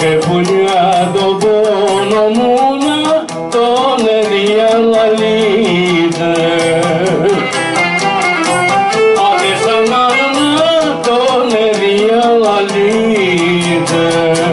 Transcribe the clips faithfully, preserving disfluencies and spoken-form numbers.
και πουλιά τον πόνο μου να τον διαλαλείτε. Άντε σαν να τον διαλαλείτε.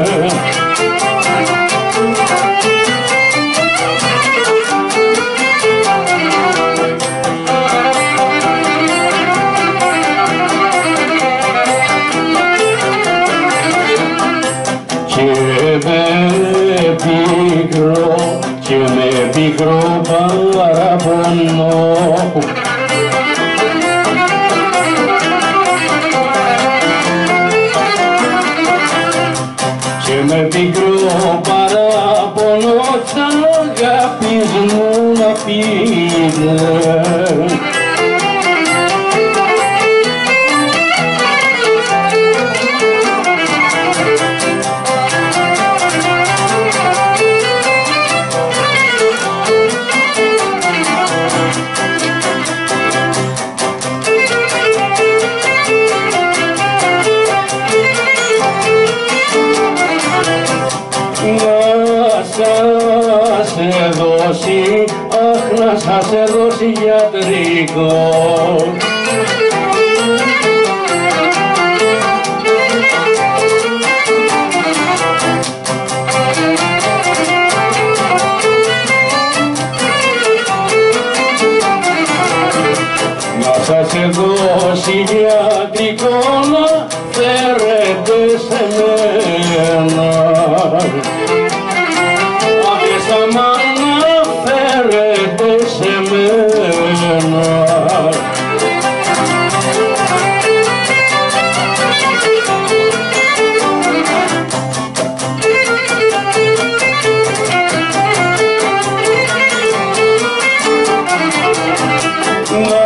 Και με πικρό παραπονό και με πικρό παραπονό τ' αγάπης μου να πείτε. Αχ, να σας έδώσει γιατρικό. Να σας έδώσει γιατρικό να φέρετε σε μένα. Άντε σταμά σε μένα. Να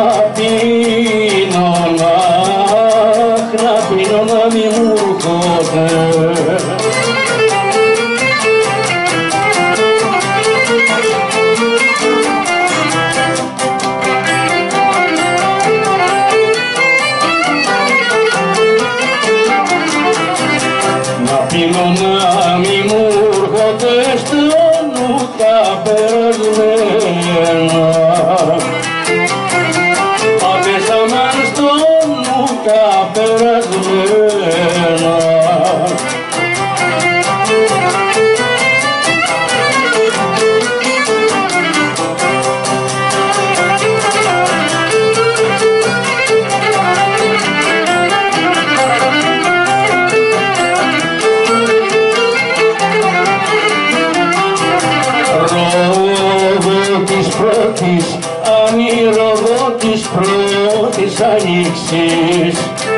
πίνω, να, να πίνω να μη μου έρχονται. Πίνω να μη μου έρχονται στο νου τα περασμένα. Άντε σταμάν στο νου τα περασμένα. Ανήροδο της πρώτης ανοίξης.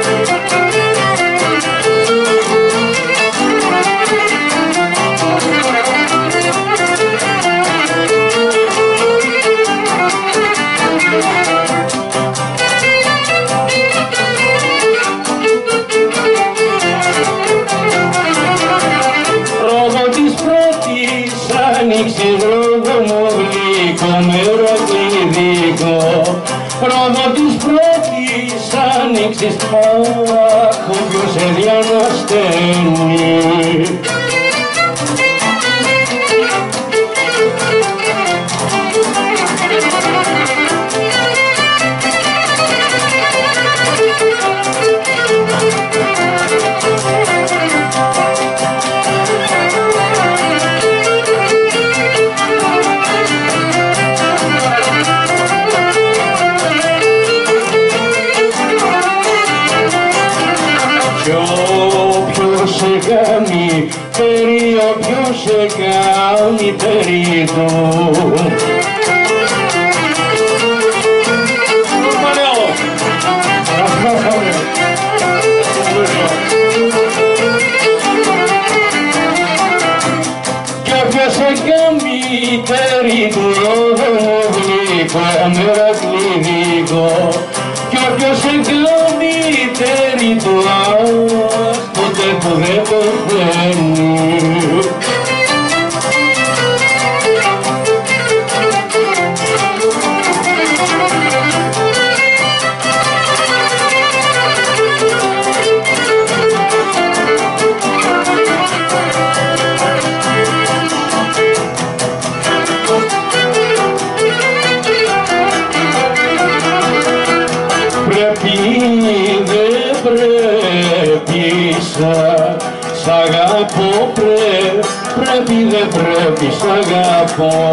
Ρόδο της πρώτης ανοίξης, ρόδο μου γλυκό, μεροκλειδικό. Ρόδο της πρώτης ανοίξης, αχ, όποιος σε διανασταίνει. Περί όποιος σε κάνει περί του. Κι όποιος σε κάνει περί του, ρόδο μου γλυκό, μερακλειδικό. Κι όποιος σε κάνει περί του, ποτέ που δεν πεθαίνει. Πρέπει, δεν πρέπει, σ' αγαπώ, πρέ, πρέπει, δεν πρέπει, σ' αγαπώ.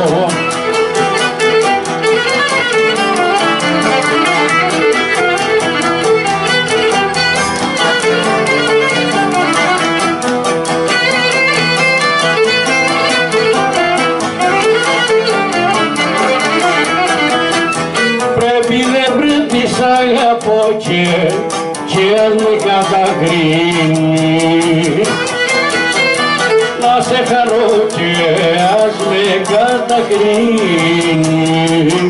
Αγαπώ και, και ας με κατακρίνει, να σε χαρώ και ας με κατακρίνει.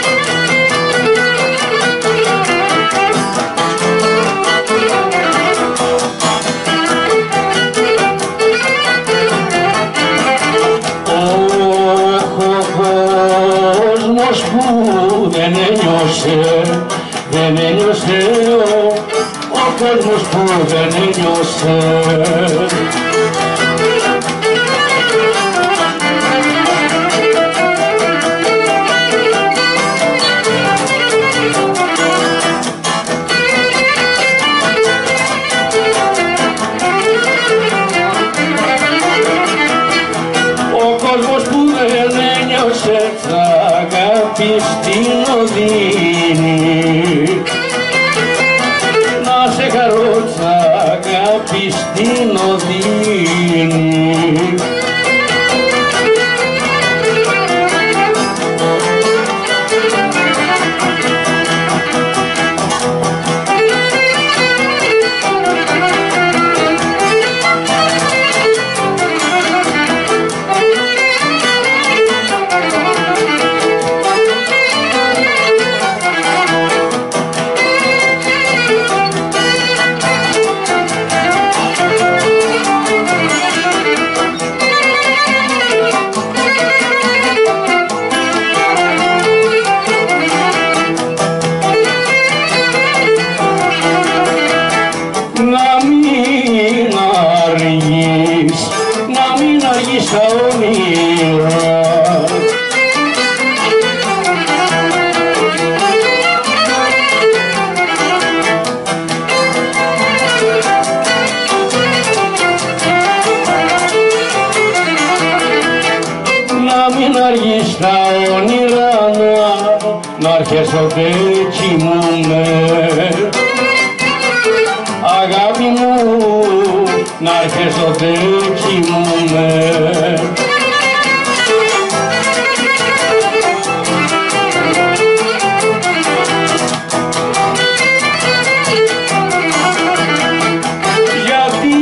Ο κόσμος που δεν ένιωσε, δεν ένιωσε, ο, ο κόσμος που δεν ένιωσε. Ο κόσμος που δεν ένιωσε θα αγάπη στην οδύνη, να σε χαρώ θα αγάπη στην οδύνη. Στα όνειρα, να μην αργείς στα όνειρα, να, να έρχεσαι ότε κοιμούμαι. Αγάπη μου, να έρχεσαι ότε κοιμούμαι. Γιατί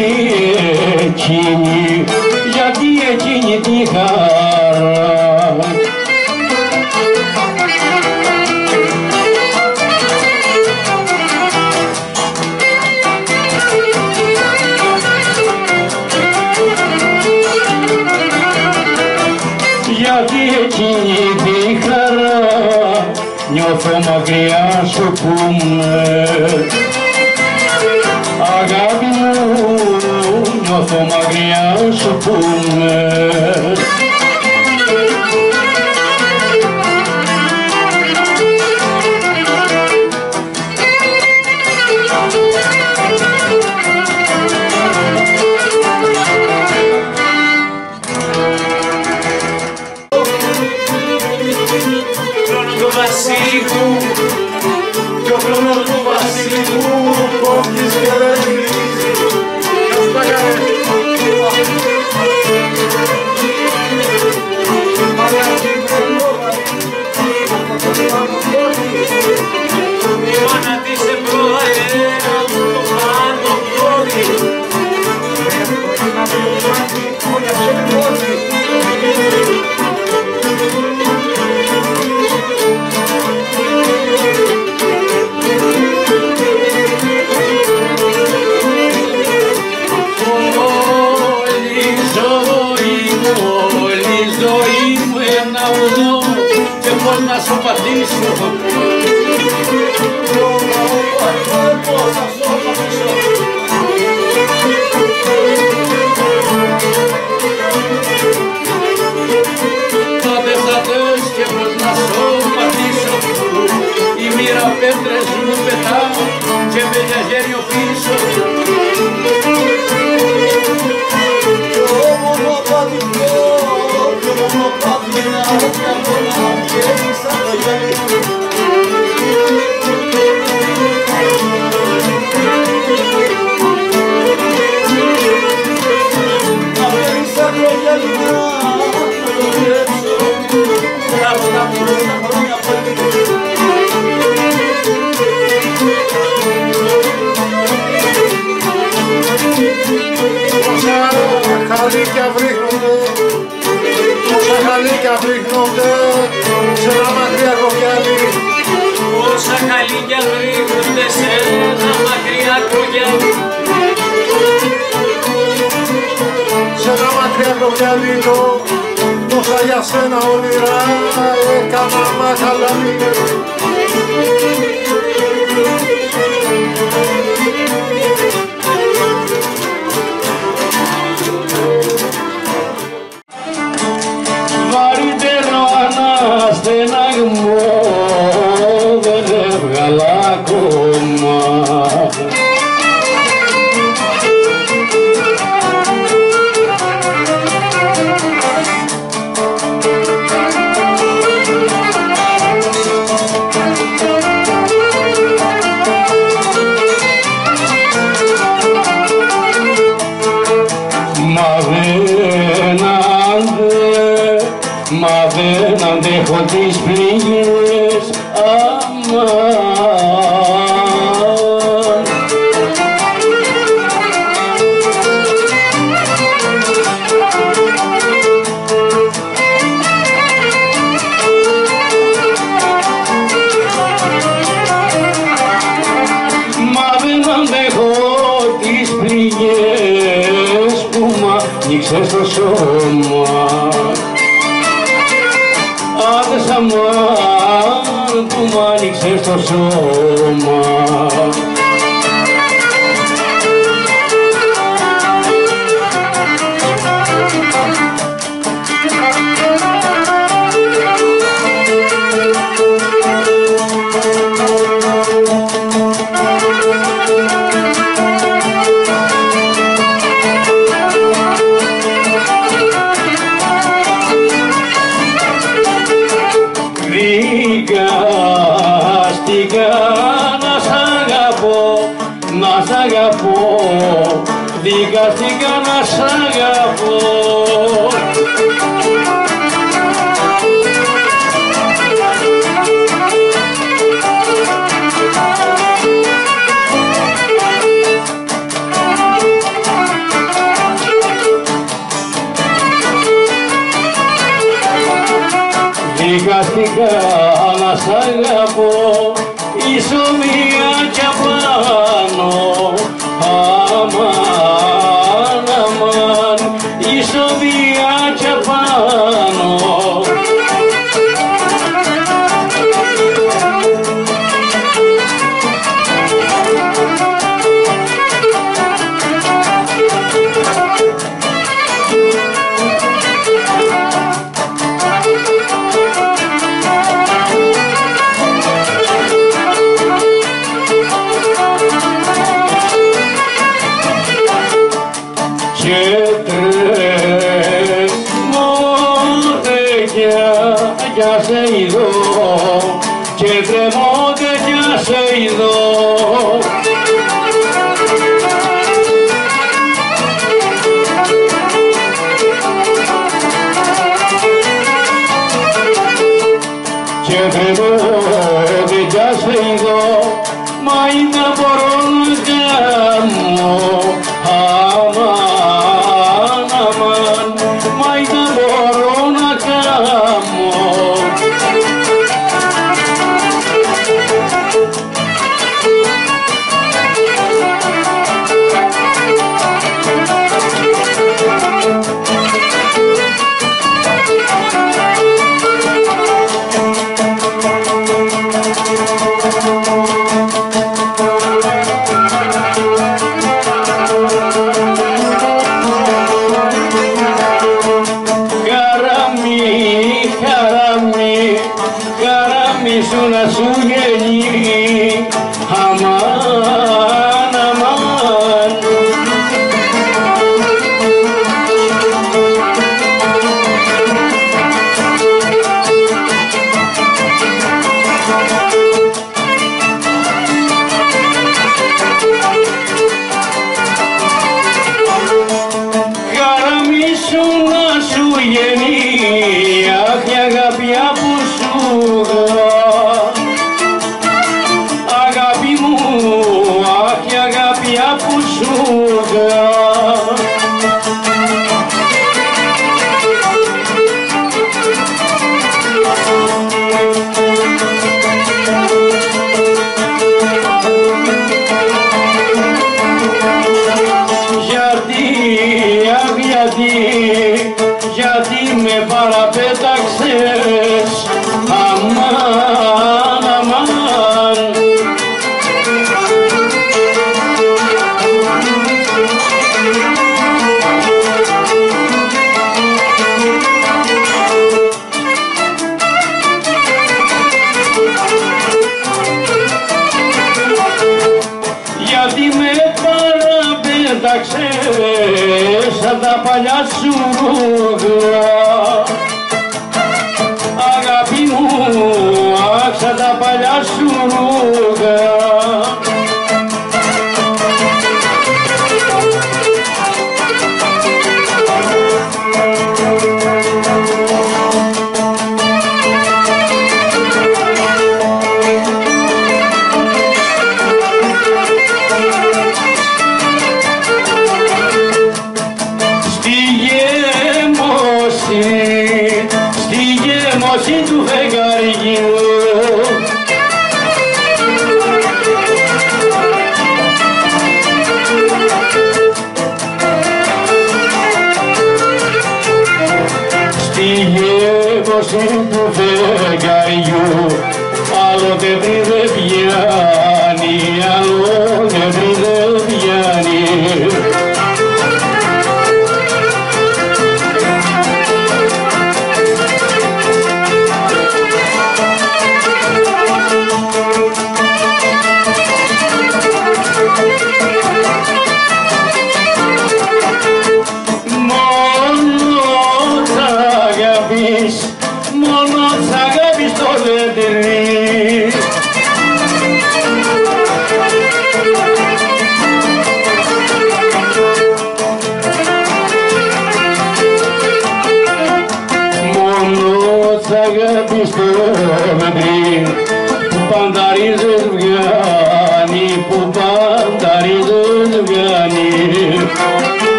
εκείνη, γιατί εκείνη τη χαρά, γιατί εκείνη τη χαρά νιώθω μακριά σου που με. Αγάπη μου, νιώθω μακριά σου που με. Κι ο χρόνος του βασιλικού κόβεις και δεν κλείσει. Η μάνα της εμπρόεδρε το πάνω πρώτη. Να σου πατήσω πώς θα σου πατήσω. Τότε θα δες και πώς να σου πατήσω. Η μοίρα πέτρες μου πετάω και με για γένιο πίσω. Κι όμορφο παδιλιό, κι όμορφο παδιλιά, κι από να βγαίνει σαν το γυαλί. Να βγαίνει σαν το γυαλί, να το κλέψω, από τα πρώτα χρόνια πάλι. Όσα χαλίκια βρίχνονται, όσα χαλίκια βρίχνονται σε ένα μακριά κογιάλι. Όσα χαλίκια βρίχνονται σε ένα μακριά κογιάλι. Σε ένα μακριά κογιάλι το τόσα για σένα όνειρα έκανα μαχαλάλι. Βαρύτερο αναστεναγμό δεν έβγαλα ακόμα. Μα δεν αντέ, μα δεν αντέχω τις πληγές, αμάν. Μα δεν αντέχω τις πληγές που μ' άνοιξες στο σώμα. Άντες αμάν που μ' άνοιξες στο σώμα. Δικαστικά να σ' αγαπώ, να σ' αγαπώ, δικαστικά να σ' αγαπώ. Δικαστικά να σ' αγαπώ, ισομία κι απάνω, αμάν, αμάν, ισομία κι απάνω. Και τρέμω τέτοια για σε ειδώ, και τρέμω τέτοια σε ειδώ. Και τρέμω τέτοια σε ειδώ, μα είναι μπορώ να κάνω. Αμάν, αμάν, μα δεν μπορώ να κάνω. Thank you. κοίταξες σαν τα παλιά σου ρούχα. Αγάπη μου, αχ, σαν τα παλιά σου ρούχα. Του φεγγαριού στη γέμωση του φεγγαριού άλλοτε πριν δεν πιάνει, άλλοτε πριν δεν πιάνει. Μόνο τ' αγάπης το δέντρι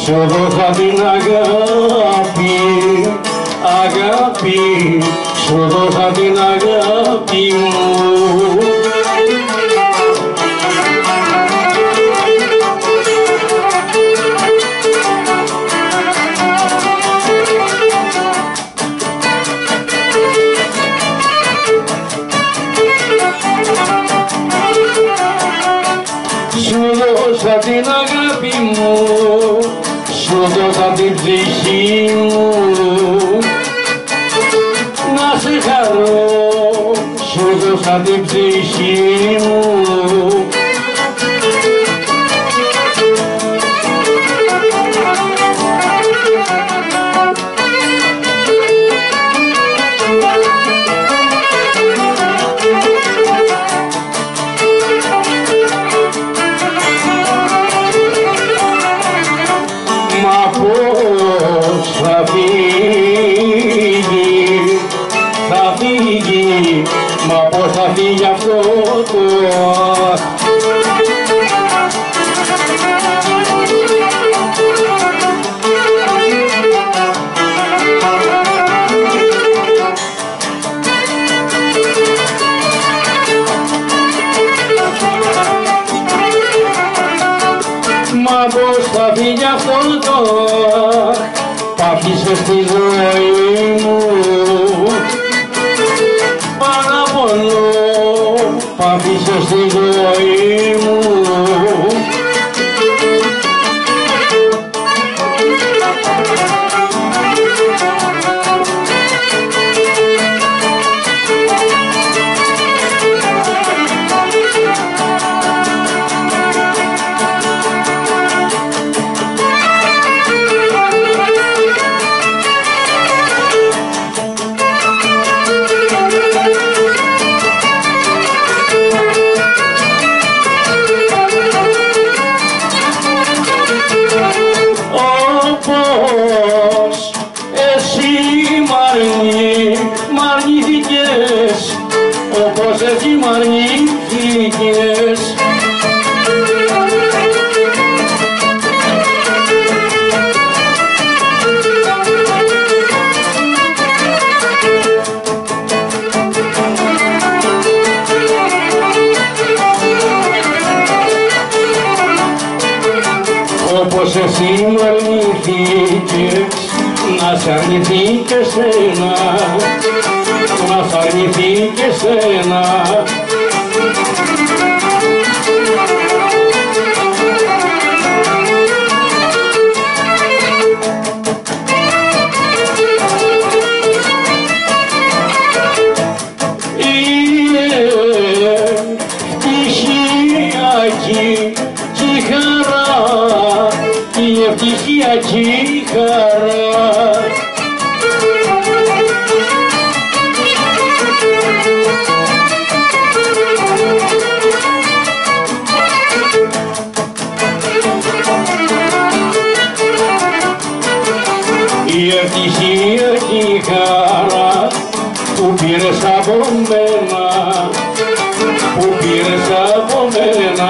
σου δώσα την αγάπη, αγάπη, σου δώσα την αγάπη μου. Σου δώσα την αγάπη μου, σου δώσα την ψυχή μου, να σε χαρώ, σου δώσα την ψυχή μου. Μα πώς θα φύγει, θα φύγει, μα πώς θα φύγει αυτό το αχ. Μα πώς θα φύγει αυτό το αχ, π' στη ζωή μου, παραπονώ, π' στη ζωή μου. Όπως εσύ μ' αρνεί, μ' αρνήθηκες, όπως εσύ μ' αρνήθηκες. Όπως εσύ μ' αρνηθήκες, να σ' αρνηθεί και σένα, να σ' αρνηθεί και σένα. Είναι ευτυχιακή κι η χαρά, η ευτυχιακή χαρά. Η ευτυχιακή χαρά που πήρες από μένα, που πήρες από μένα.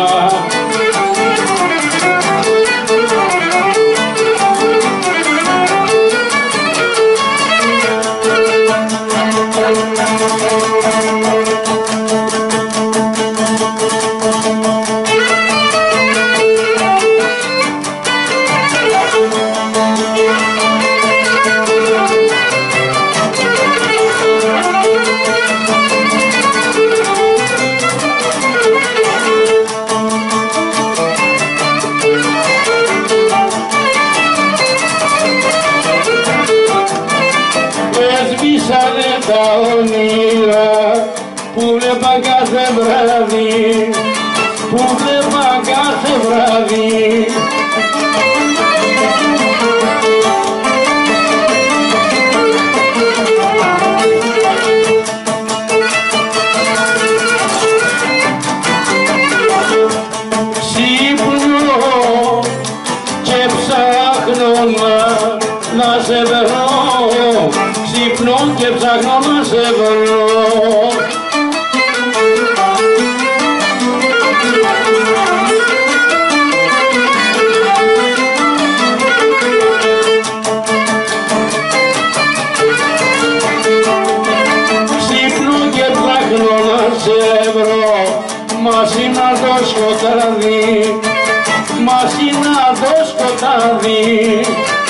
Έσβησανε τα όνειρα που βλέπα κάθε βράδυ, που βλέπα κάθε βράδυ. Ξύπνω και ψάχνω να σε βρω, ξύπνω και ψάχνω να σε βρω. σε βρω, μαζί να το σκοτάδι, μαζί να το σκοτάδι.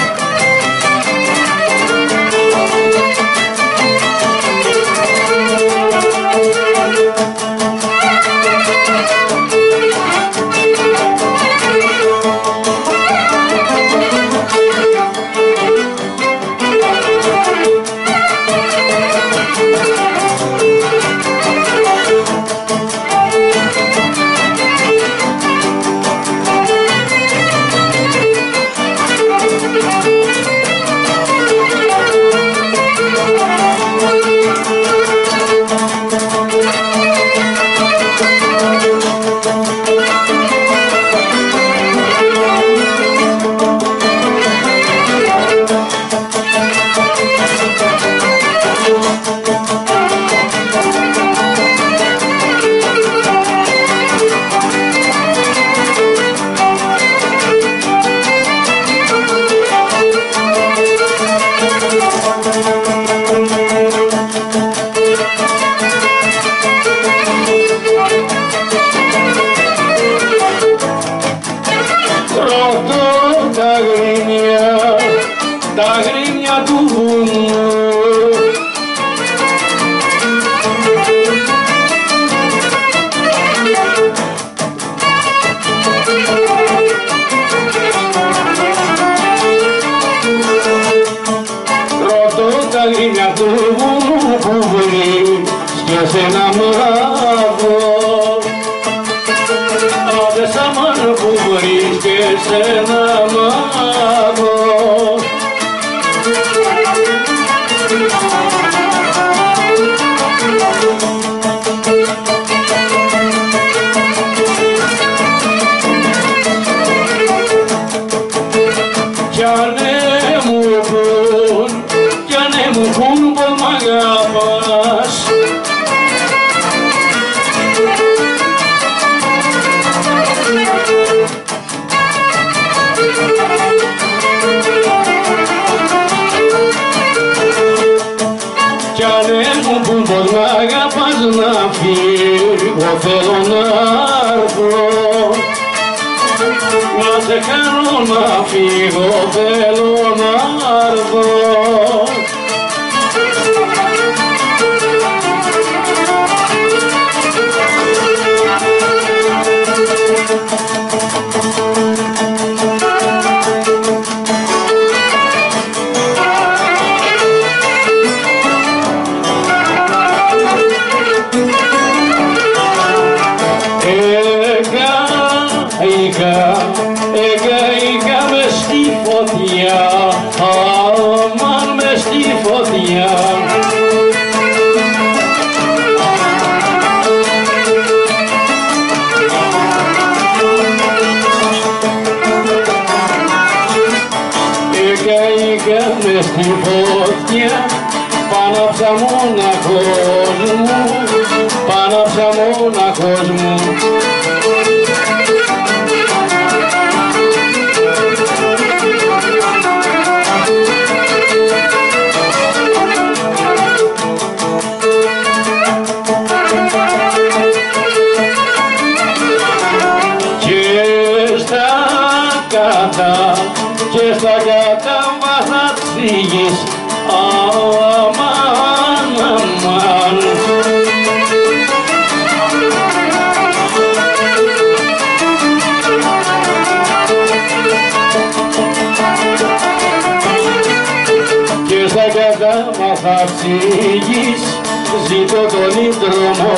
Ζήτω τον δρόμο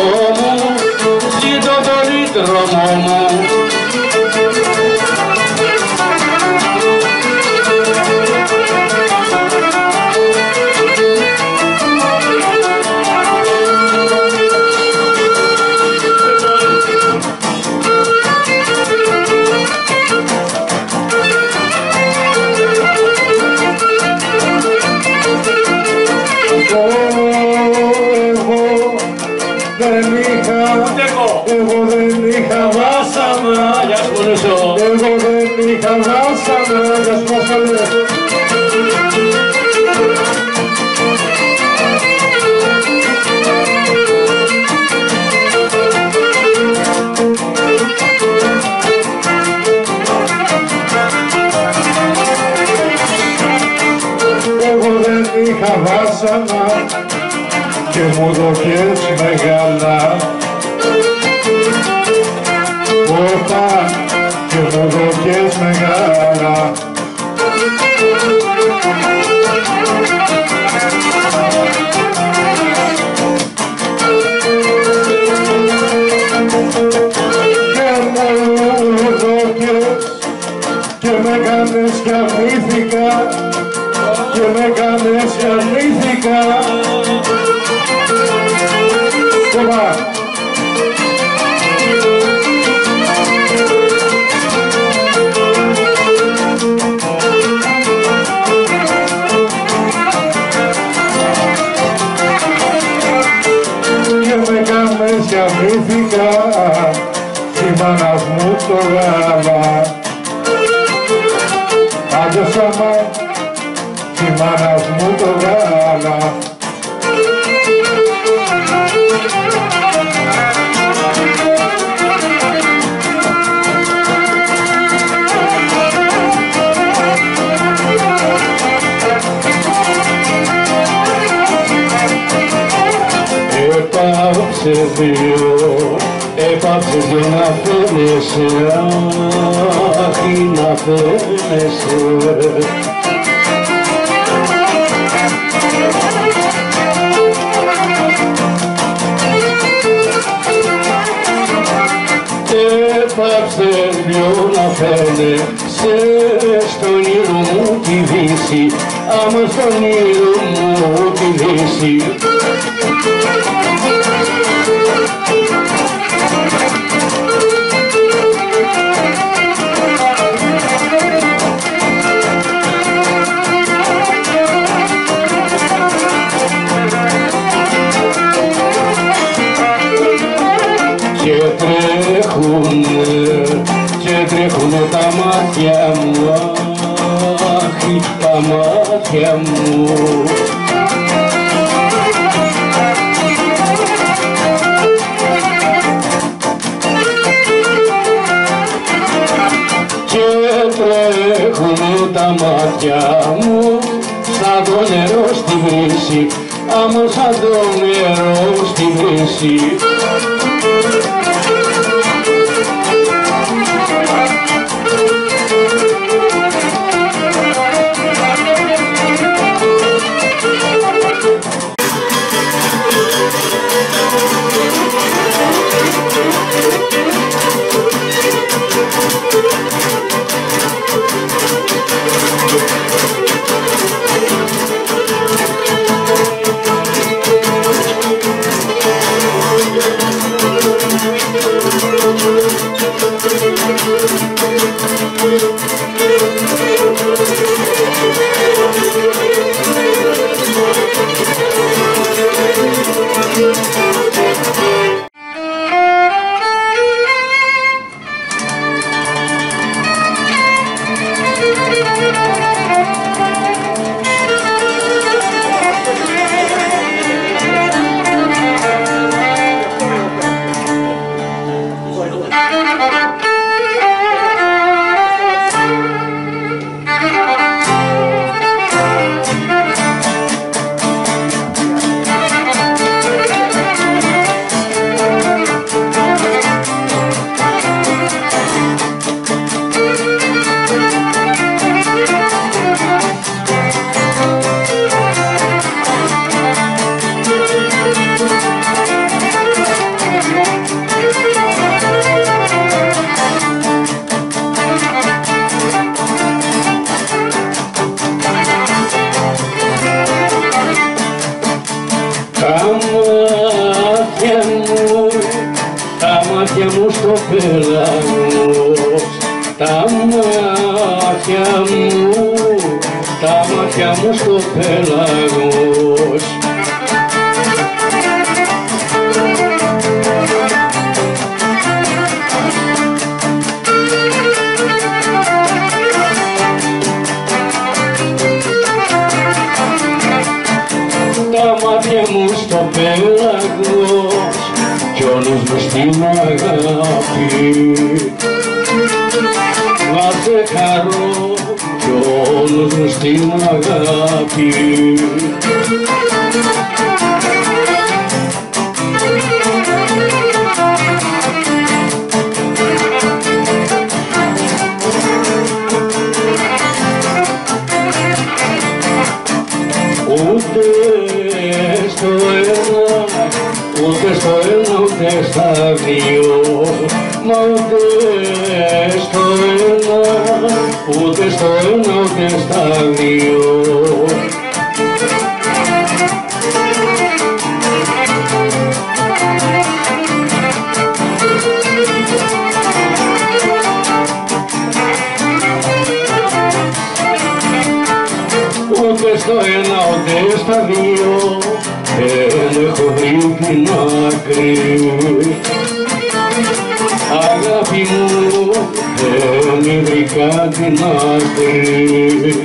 μου, ζήτω τον δρόμο μου. Εγώ δεν είχα βάσανα, εγώ δεν είχα βάσανα, για σπάσανε. ξανά και μου δοκές μεγάλα. Όπα και μου δοκές μεγάλα. Και με κάνες κι αρνήθηκα, και με κάνες κι αρνήθηκα. Κομμά. Και με κάνες κι αρνήθηκα, η μάνας μου το γάλα. Άντε σάμα, η μάνας μου το γάλα. Έπαψε δύο, έπαψες για να φαίνεσαι, αχ, να φαίνεσαι. Έπαψες δυο να φαίνεσαι, στον ήλιο μου τη δύση, άμα στον ήλιο μου τη δύση. Και τρέχουνε, και τρέχουνε τα μάτια μου, αχ, τα μάτια μου. Και τρέχουνε τα μάτια μου, σαν το νερό στη βρύση, άμα σαν το νερό στη βρύση. μάτια μου στο πέλαγος, τα μάτια μου, τα μάτια μου στο πέλαγος. Τα μάτια μου στο πέλαγος κι ο νους μου στην αγάπη. Να σε χαρώ κι ο μόνος μου στην αγάπη. Ούτε στο ένα, ούτε στο ένα, ούτε στα δύο, μα ούτε στο ένα, ούτε στο ένα, ούτε στα δύο. Ούτε στο ένα, ούτε στα δύο, δεν έχω βρει την άκρη. Αγάπη μου, δεν βρήκα την άκρη.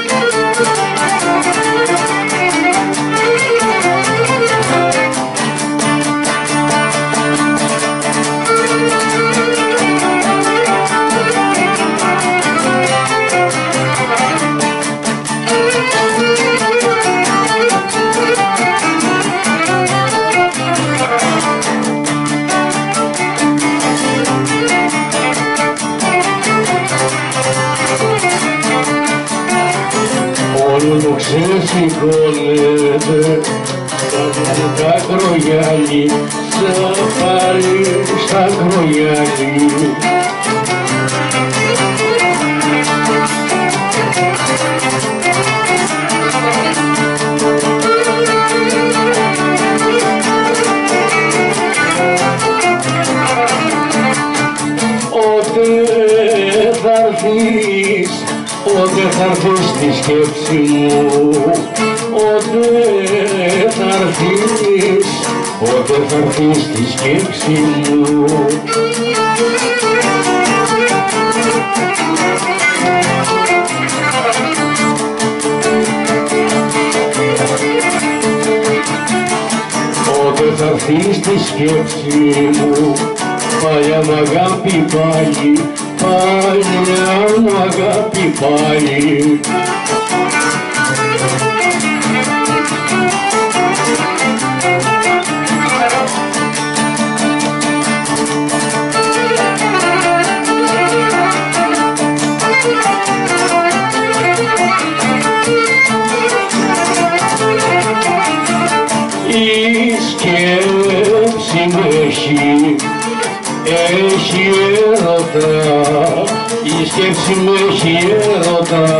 Όλο ξεσηκώνεται τα κρογιάλι, σαφάρι στα κρογιάλι. Ότε θα έρθεις, ότε θα έρθεις στη σκέψη μου, ότε θα έρθεις, ότε θα έρθεις στη σκέψη μου. Ότε θα έρθεις στη σκέψη μου, παλιά μ' αγάπη πάλι, παλιά μ' αγάπη πάλι. Η σκέψη μου έχει, έχει έρωτα, η σκέψη μου έχει έρωτα.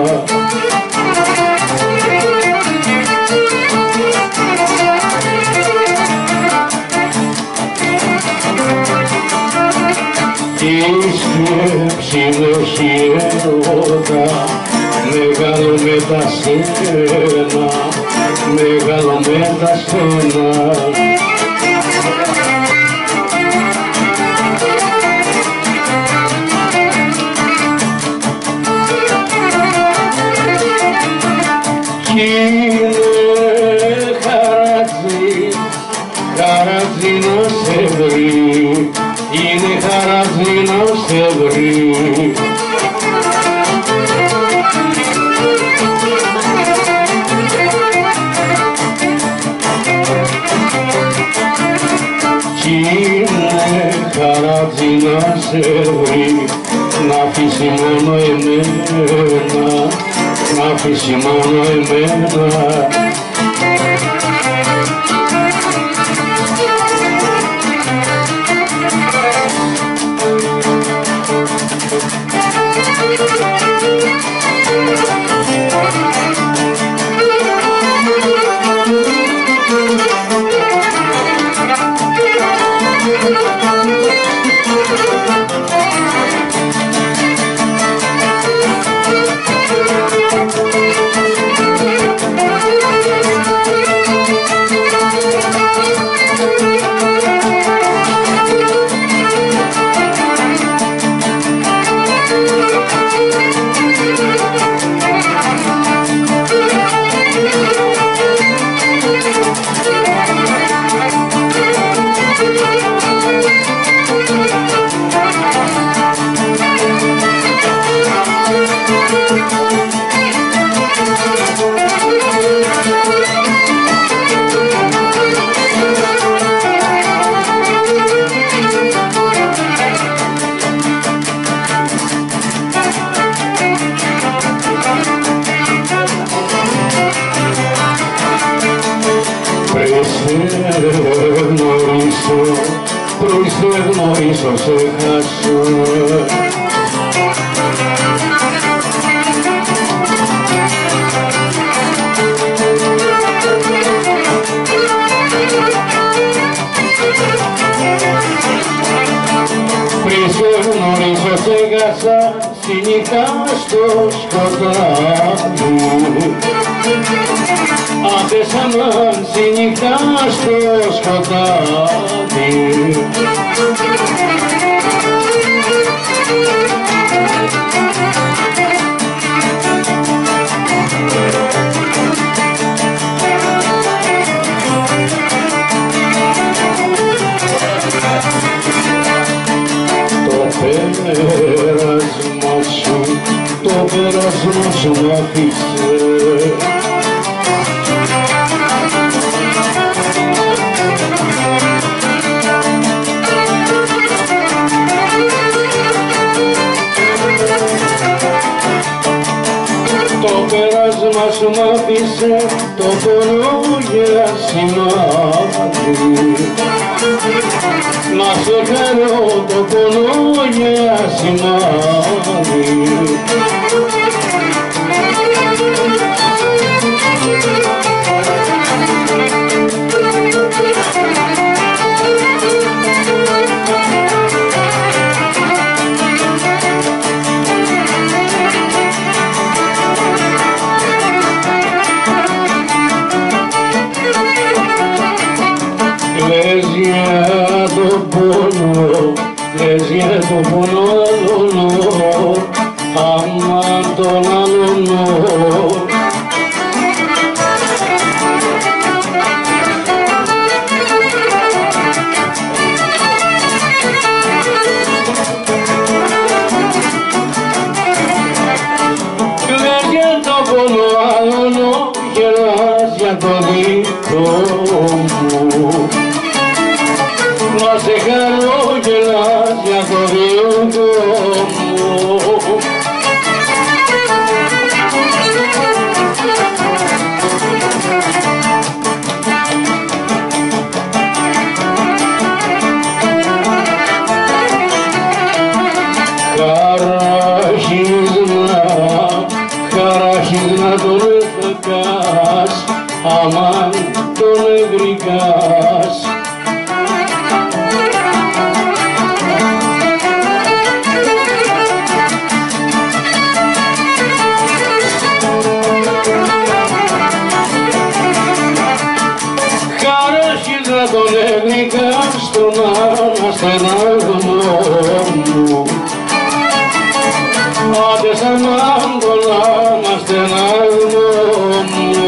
Η σκέψη μου έχει έρωτα, μεγάλο με τα στένα, μεγάλο με τα στένα. Κι είναι χαράζι, χαράζι να σε βρει, είναι χαράζι να σε βρει. Κι είναι χαράζι να σε βρει, να αφήσει μόνο εμένα, να αφήσει μόνο εμένα. σε γνωρίσω, πριν σε γνωρίσω σε χάσω. Πριν σε γνωρίσω σε χάσα, στη νύχτα στο σκοτάδι. Άντε σαν στη νύχτα στο σκοτάδι. Το πέρασμα σου, το πέρασμα σου μ' άφησε. Το πέρασμα σου μ' άφησε, το πόνο για σημάδι. Να σε χαρώ, το πόνο για σημάδι. Λες για το πόνο, λες για το πόνο άλλονο, άμα τον άλλονο. Λες για το πόνο άλλονο, γελάς για το δικό μου. Να σε χαρώ γελάς για το δικό μου. Χαράχισνα, χαράχισνα τον έφεκας, αμάν τον ευρικάς. Χαράχισνα τον έφεκας στον αναστεναγμό μου. Άντε σαν τον αναστεναγμό μου.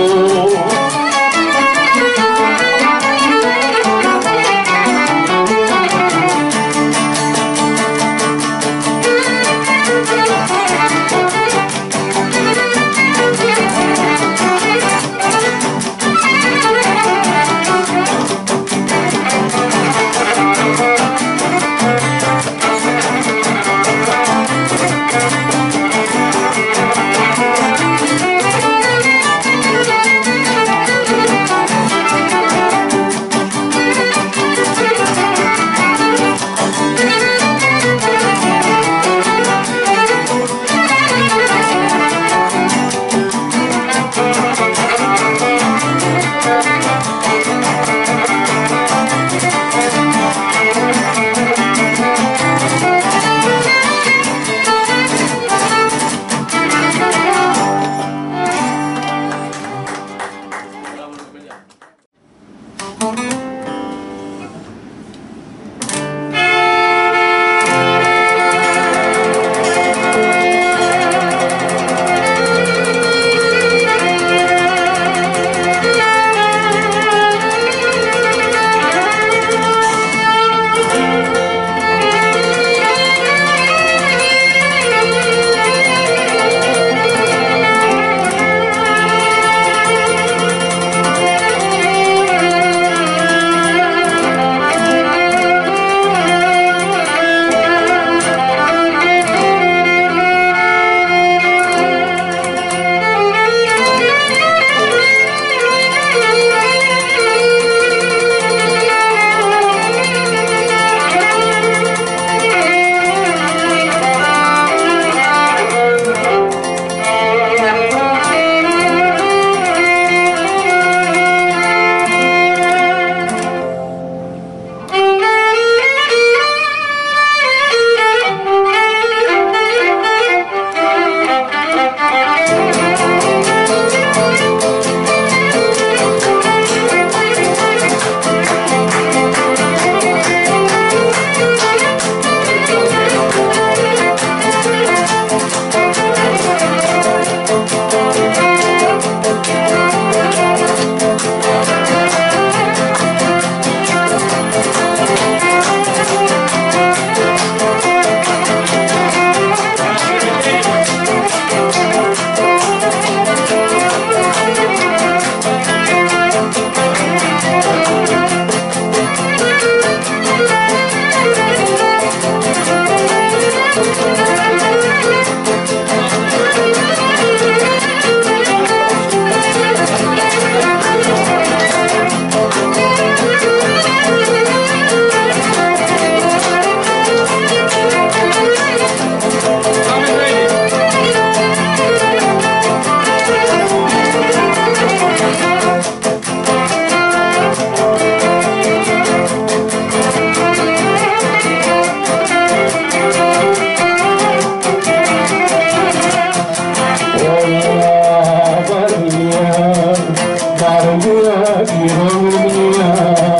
χειρονομία,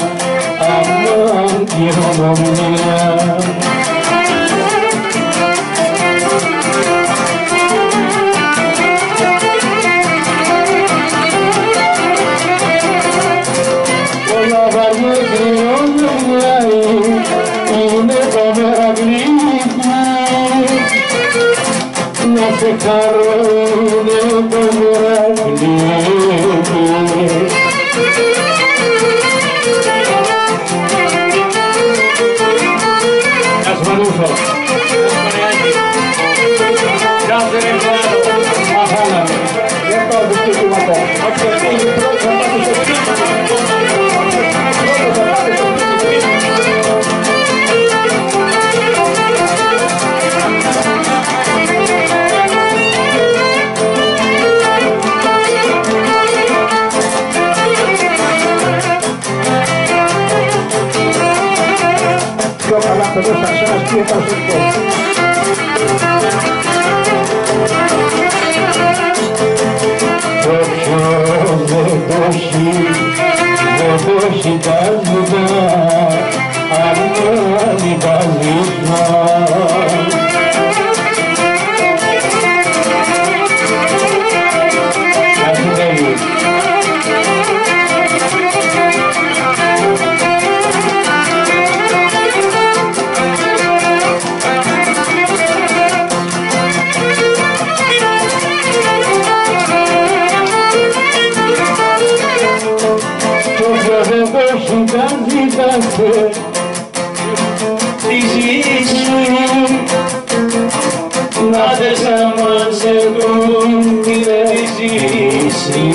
αμάν χειρονομία. Όλα βαριά κρυώνια είναι το μεραβλίκι, να σε χαρώνε το μεραβλίκι. Ας μανούσω. Κάθε ρευμένο. Αχάναμε. Δεν πάω δυστυχήματα. Αυτό είναι πρώτο θα πάτε στο σπίτι. Πιο καλά παιδό θα ξέρας τι έπαω στο σπίτι. Όποιος δεν το έχει, δεν το έχει τα ζητά, αν κάνει τα ζητά. Να σου τέλει. Δεν το έχει τα ζητάτε τη ζήση, να δες να μας έχουν τη ζήση.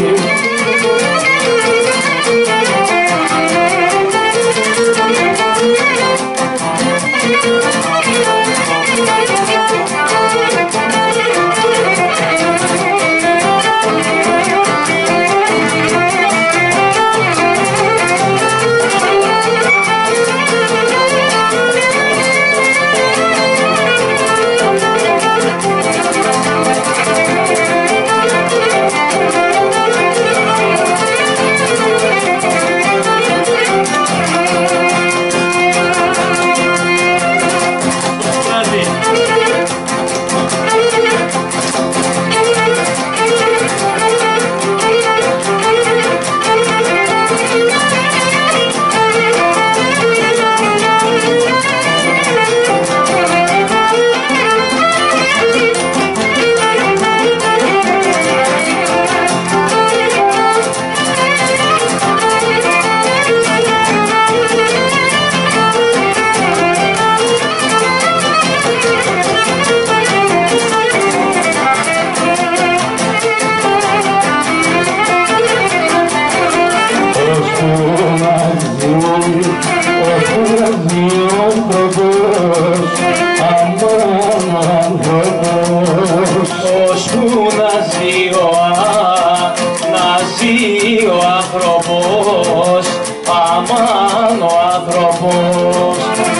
Αμάν ο άνθρωπος.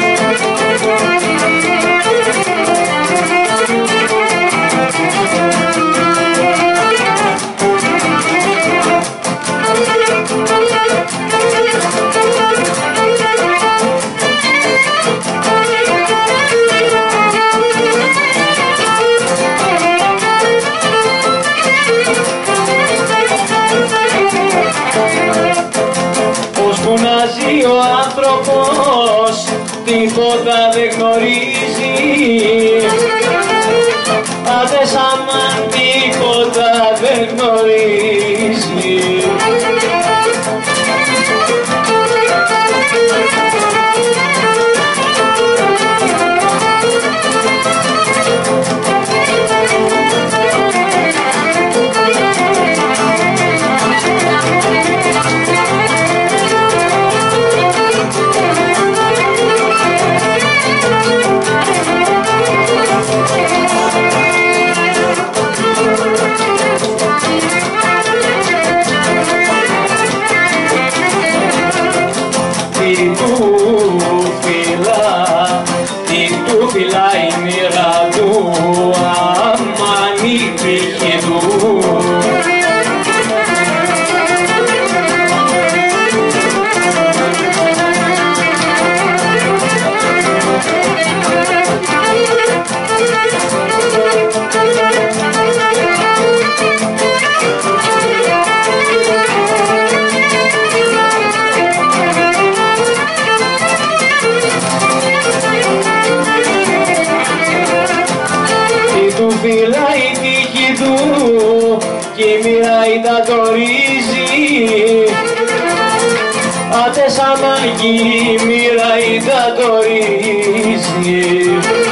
Ο άνθρωπος τίποτα δεν γνωρίζει, άδες αμάν τίποτα δεν γνωρίζει. Φυλάει η μοίρα του, αμάν η τύχη του. σε σαν μαγική μοίρα είδα το ρύζι.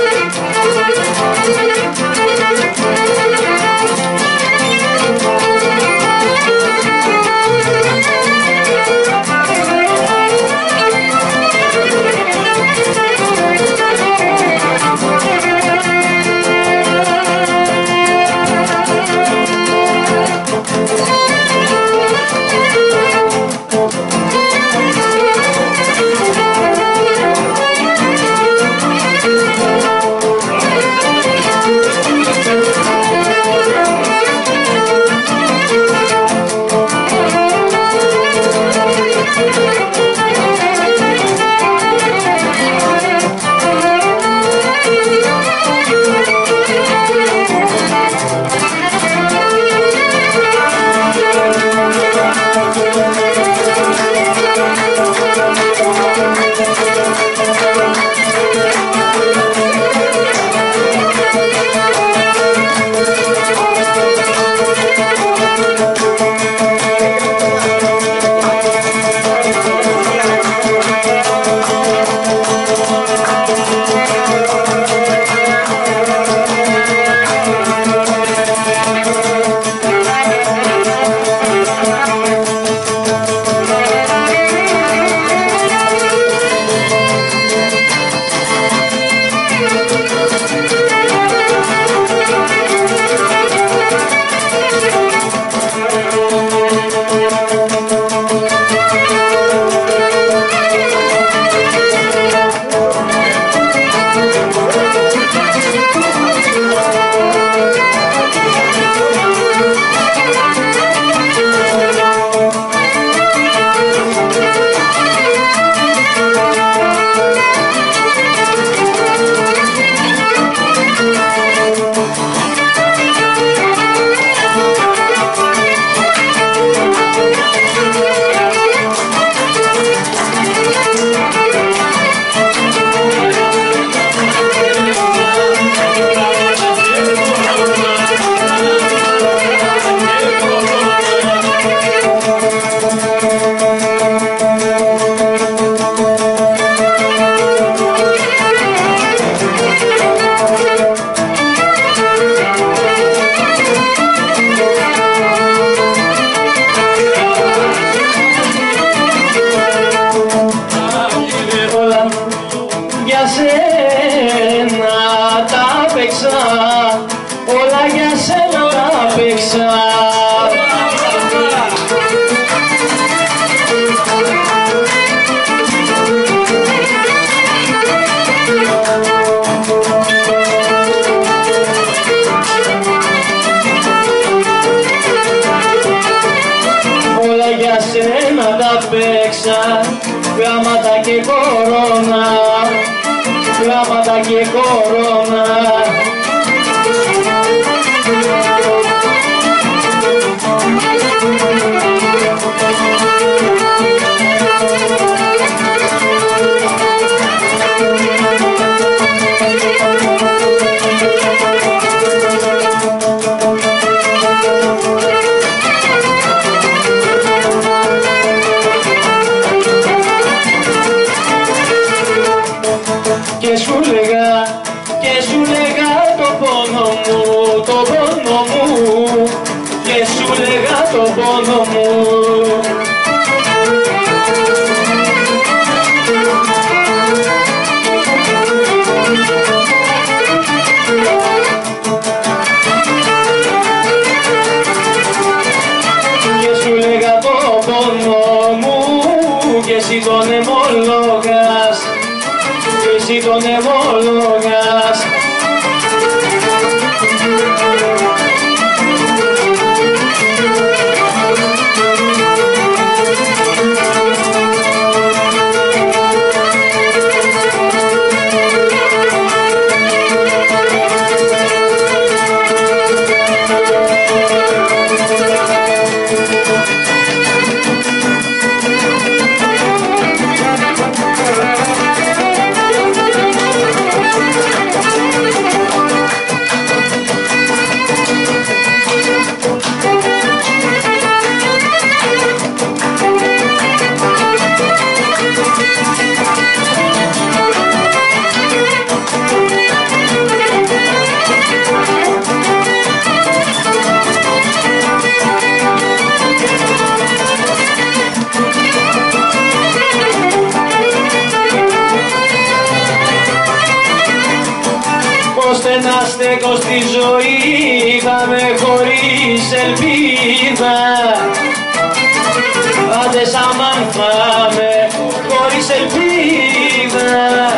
Όλα για σένα τα παίξα. Όλα για σένα τα παίξα. Γράμματα και κορώνα, γράμματα και κορώνα. Και σου λέγα, και σου λέγα το πόνο μου, το πόνο μου, και σου λέγα το πόνο μου. Και σου λέγα το πόνο μου, και εσύ τον εμόλογας, εσύ τον εμόλογας. ένα στέκο στη ζωή είχαμε χωρίς ελπίδα. Άντε σαμάν πάμε χωρίς ελπίδα.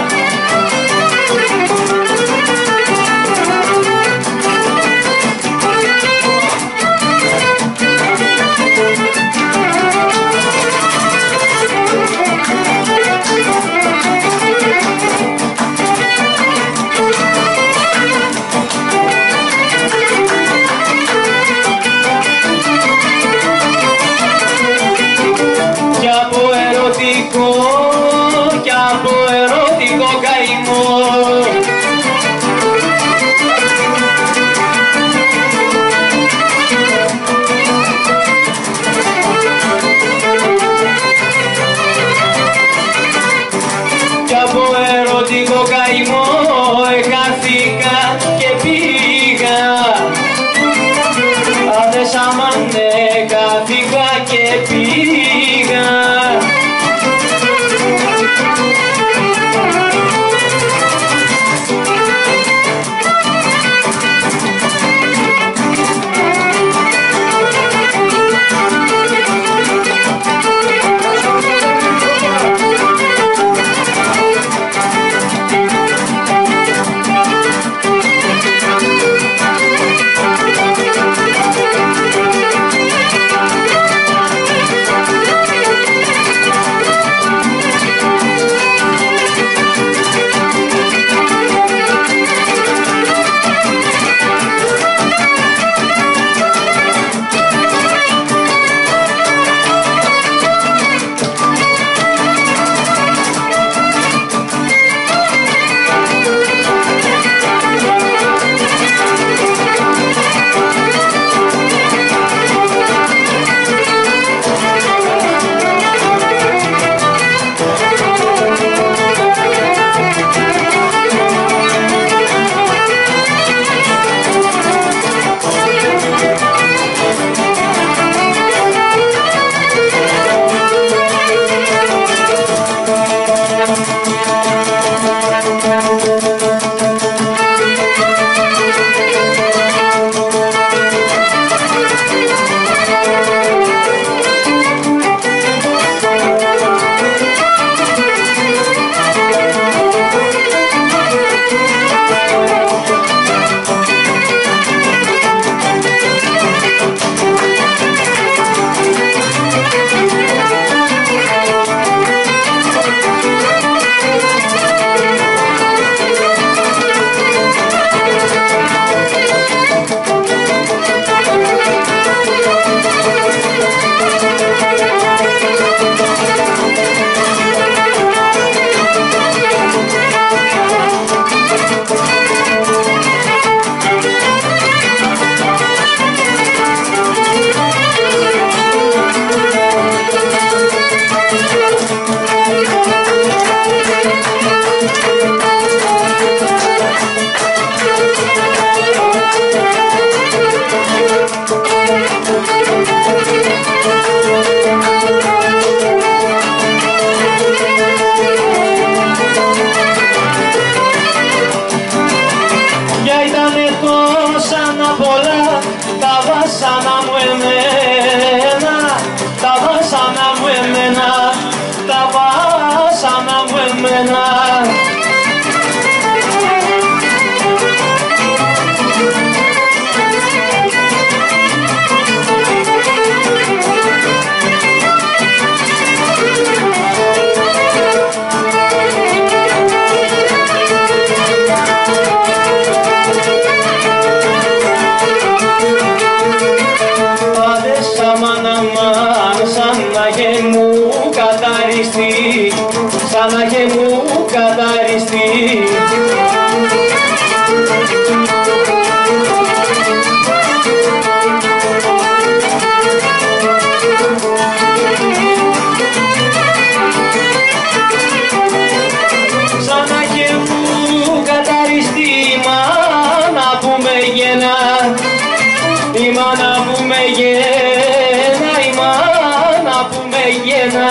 Κι από ερωτικό καημό κι από ερωτικό καημό εκάθηκα και πήγα. Άντε σαμάν εκάθηκα και πήγα. σαν να και μου καθαριστεί. Σαν να και μου καθαριστεί η μάνα που με γεννά, η μάνα που με γεννά, η μάνα που με γεννά.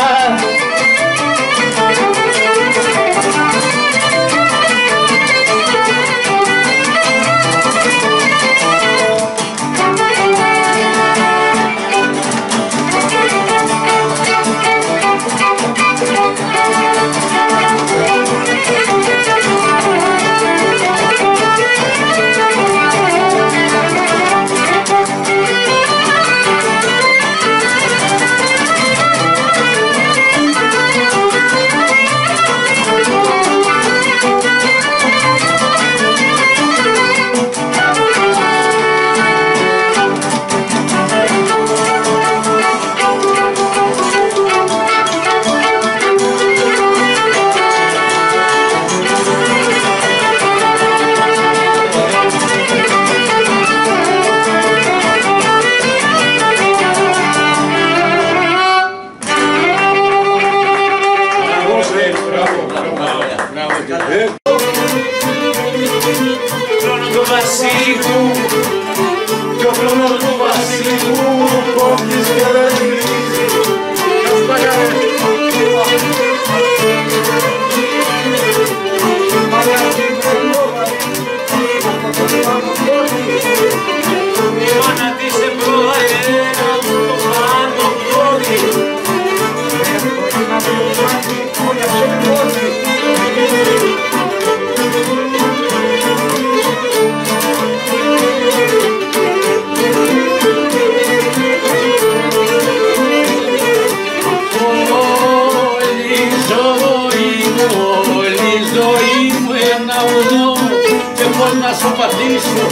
ζωή μου, όλη η ζωή μου ένα οδό και πώς να σου πατήσω.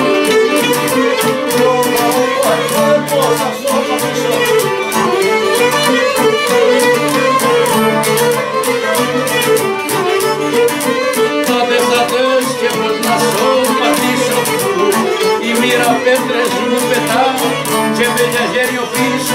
Πώς να σου πατήσω. Πάτες αδές και πώς να σου πατήσω. Η μοίρα πέτρες μου πετά και με μια γέριο πίσω.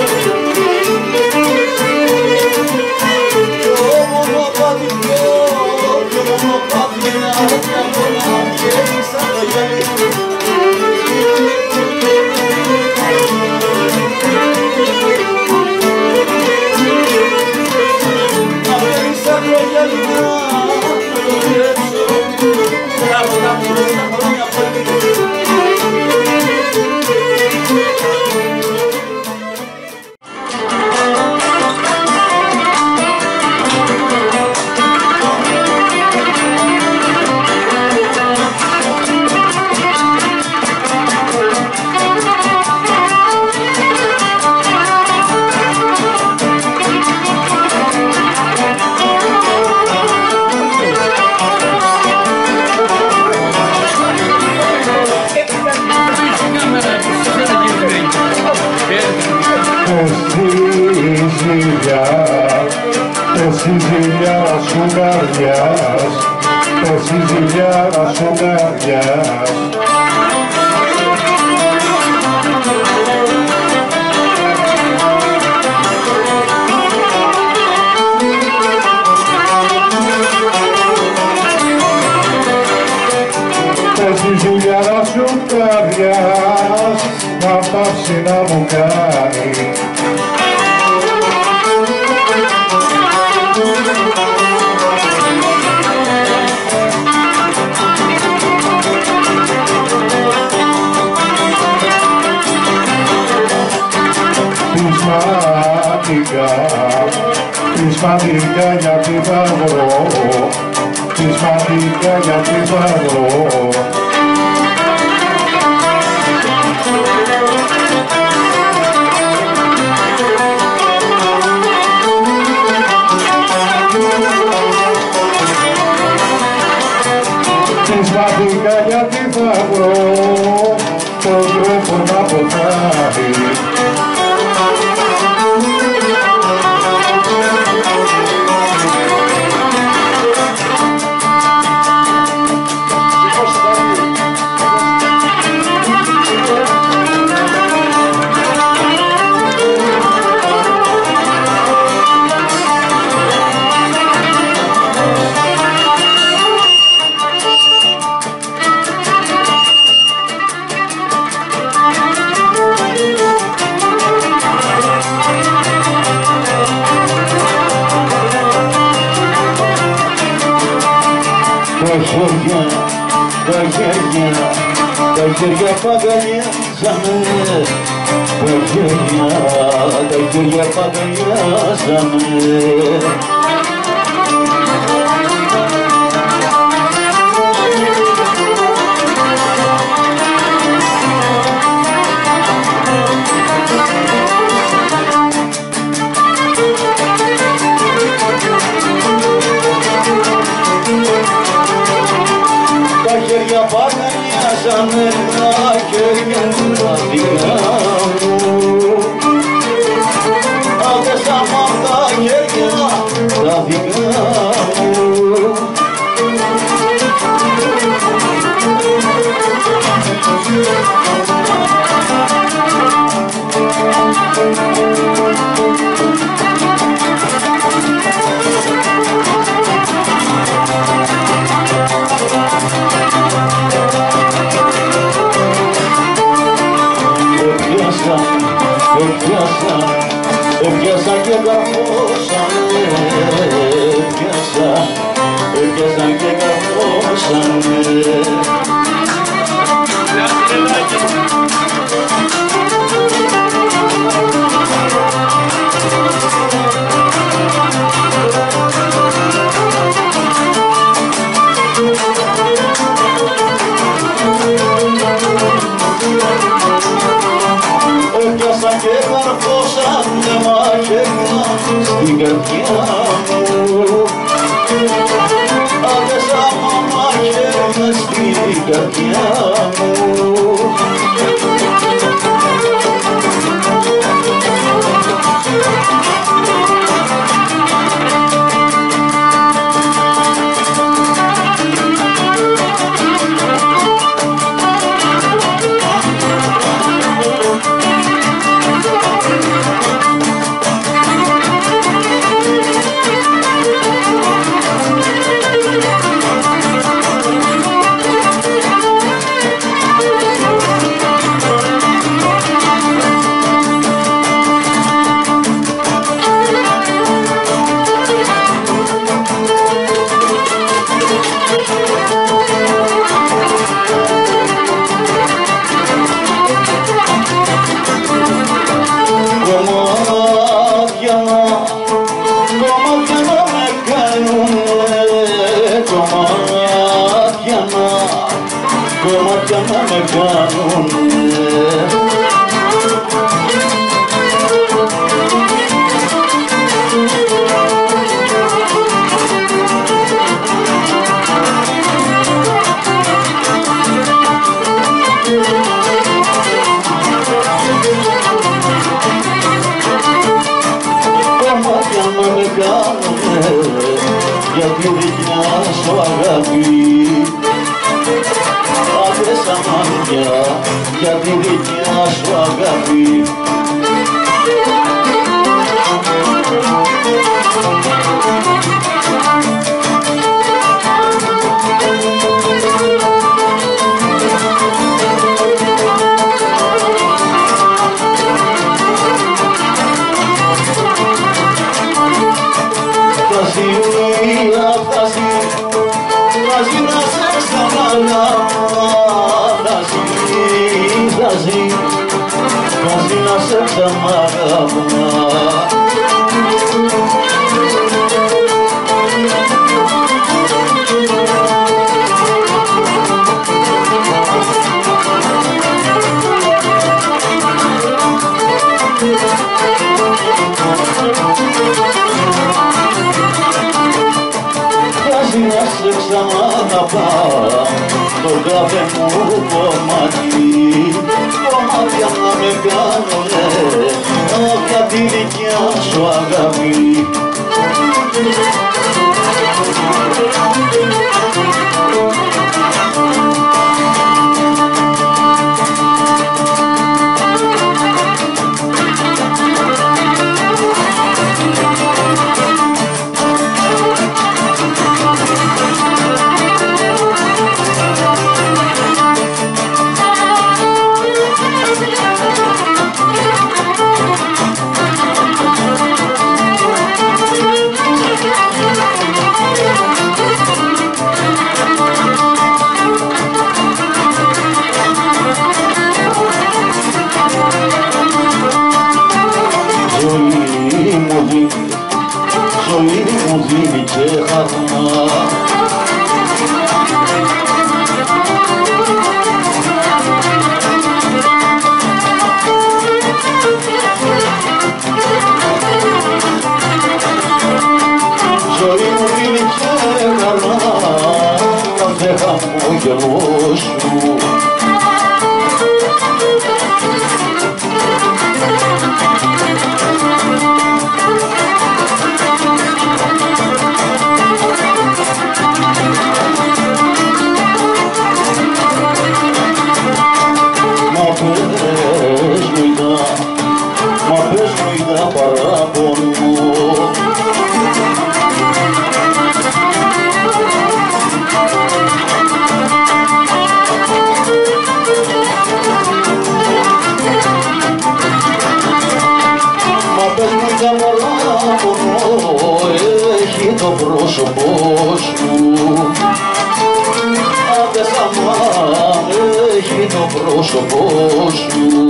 Εσύ ζηλιά σου καρδιάς, εσύ ζηλιά σου καρδιάς. Εσύ ζηλιά σου καρδιάς, να πάψει να μου κάνει. Prismatica γιατί θα βρω, Prismatica γιατί θα βρω. Prismatica γιατί θα βρω, τον τρόπο να ποτάρει. Τα χέρια, τα χέρια παγκαλιάζαμε, τα χέρια, τα χέρια παγκαλιάζαμε. Παγανιάζαμε τα χέρια τα δικά μου. Αδέσαμε τα χέρια τα δικά μου. Έπιασα και καρφώσανε, έπιασα, έπιασα και καρφώσανε. Έπιασα και καρφώσανε μαχαίρια στην καρδιά μου. καρδιά μου. Κομμάτια να με κάνουνε. Κομμάτια να με κάνουνε για τη δικιά σου αγάπη. Άντρες αμάρια για τη δικιά σου αγάπη. Φτάσει, φτάσει, φτάσει να σε ξαναλάβω. Φτάσει, φτάσει να σε ξαναλάβω. Φτάσει να σε ξαναλάβω το κάθε μου κομμάτι. Κομμάτια να με κάνουνε για τη δικιά σου αγάπη. Ζωή μου δίνει και χαρμά. Ζωή μου δίνει και χαρμά κάθε χαμόγελο σου. Μα πες μου είδα παράπονο. Μα πες μου είδα παράπονο, έχει το πρόσωπό σου. Άντε σαμά, έχει το πρόσωπό σου.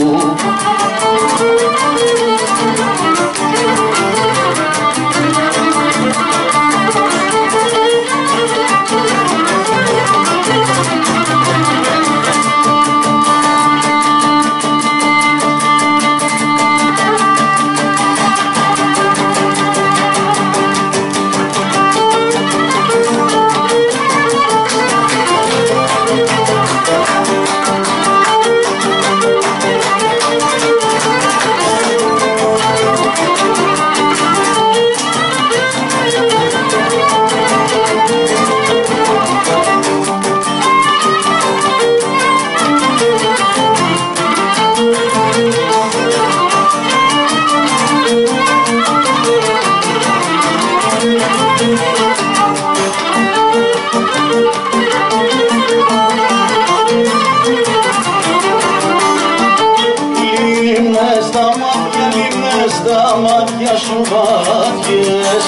Λίμνες τα μάτια, λίμνες τα μάτια σου βάθιες.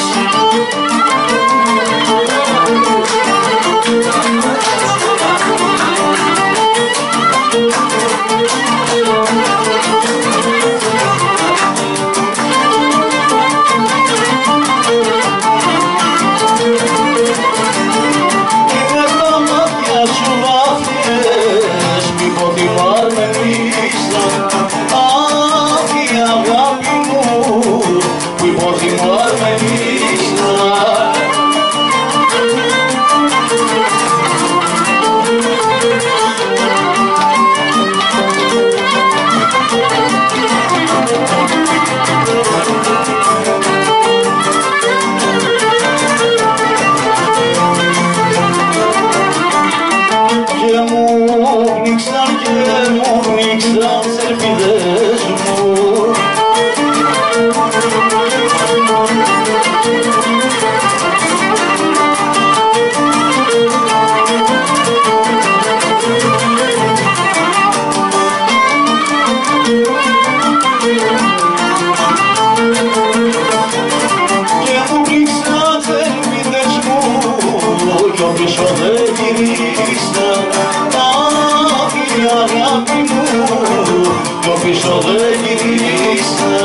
Λίμνες τα μάτια σου βάθιες, μη ποτιμάρ με πίστα. Αχ, η αγάπη μου, μη ποτιμάρ με πίστα. Και μου πνίξαν και μου πνίξαν τις ελπίδες μου. Και μου πνίξαν τις ελπίδες μου κι ο πίσω δεν γυρίσα. Αχ, η αγάπη μου κι ο πίσω δεν γυρίσα.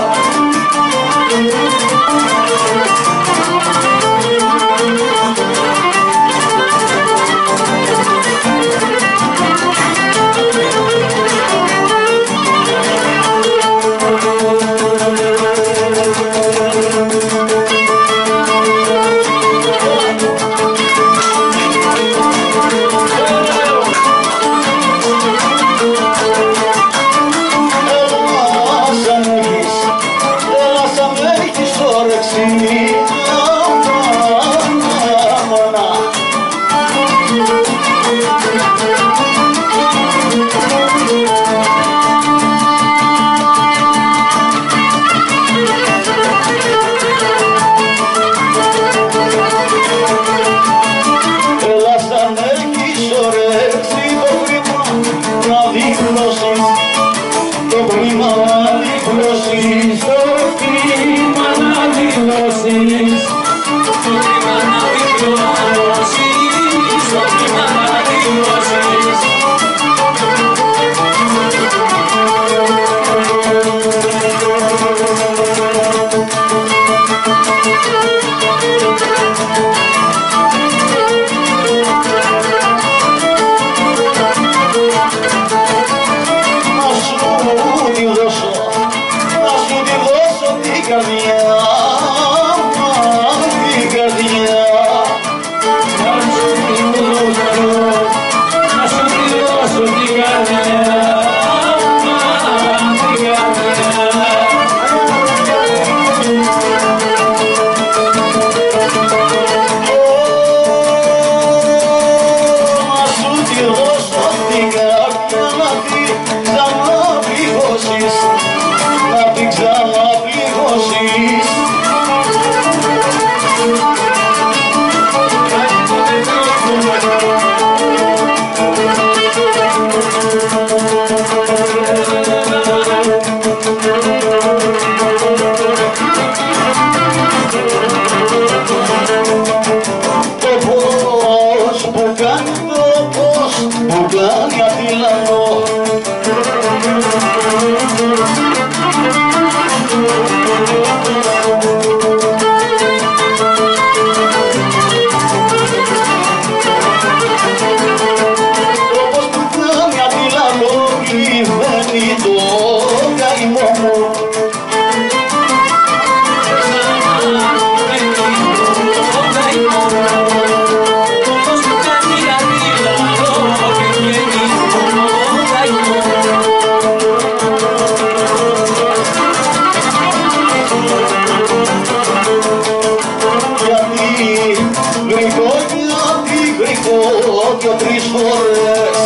δυο τρεις φορές.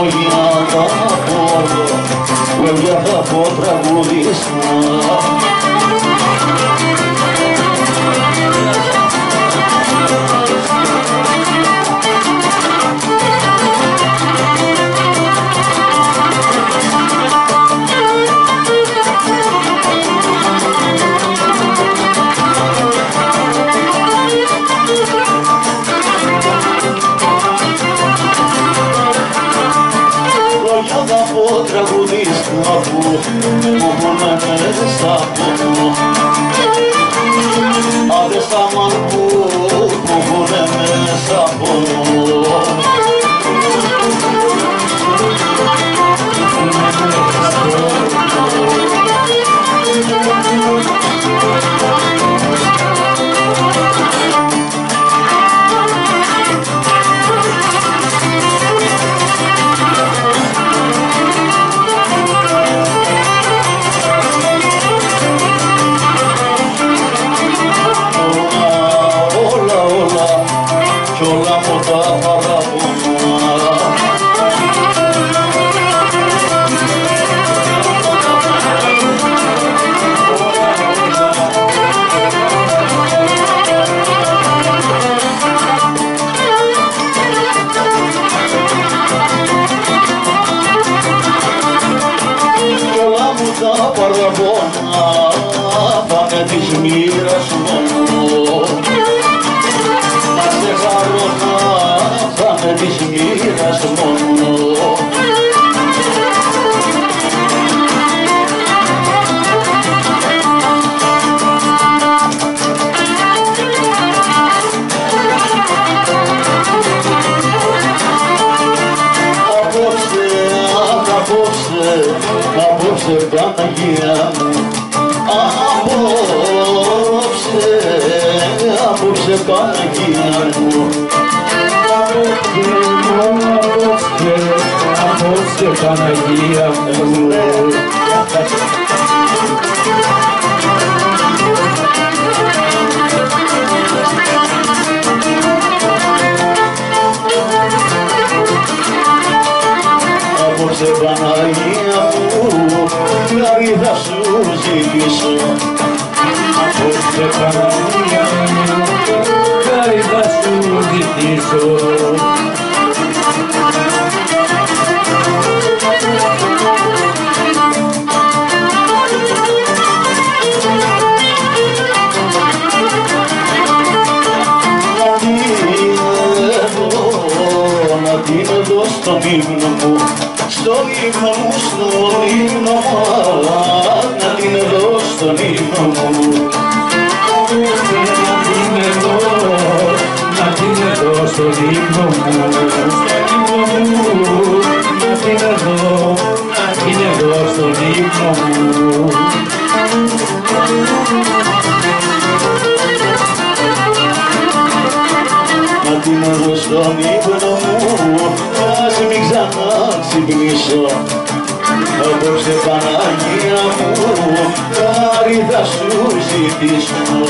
λόγια θα πω, λόγια θα πω τραγουδιστά. Τραγουδίστρα που μου πονέ μέσα από μου, άντε στα μαν που μου πονέ μέσα από μου. Της μοίρας μόνο, να σε χαρώ θα με της μοίρας μόνο. Απόψε, απόψε, απόψε Παναγία μου, απόψε, απόψε Παναγία μου, απόψε, απόψε Παναγία μου. Απόψε Παναγία μου, χάρη θα σου ζητήσω. Απόψε Παναγία μου, χάρη θα σου ζητήσω. Να την εδώ στον ύπνο μου, στον ύπνο μου, στον ύπνο μου, να την εδώ στον ύπνο μου. Να την εδώ, να την εδώ στον ύπνο μου, να την εδώ, να την εδώ στον ύπνο μου. Να την εδώ στον ύπνο μου, ας μην ξαναξυπνήσω. Απόψε Παναγία μου, χάρη θα σου ζητήσω.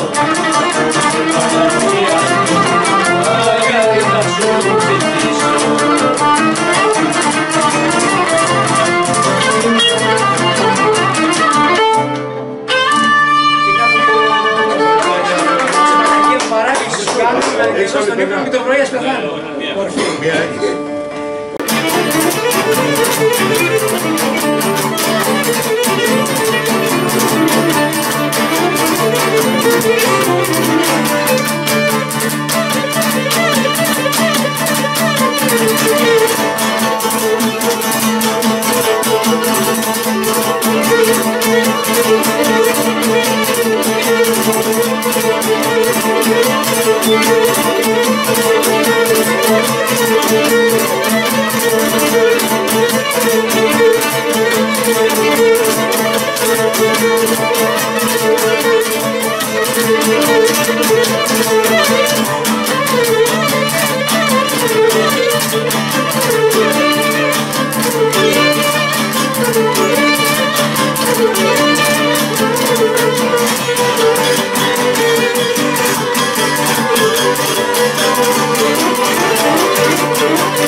Παναγία μου, χάρη θα σου ζητήσω. Έξω στον ύπνο και το πρωί ας πεθάνω. Thank you.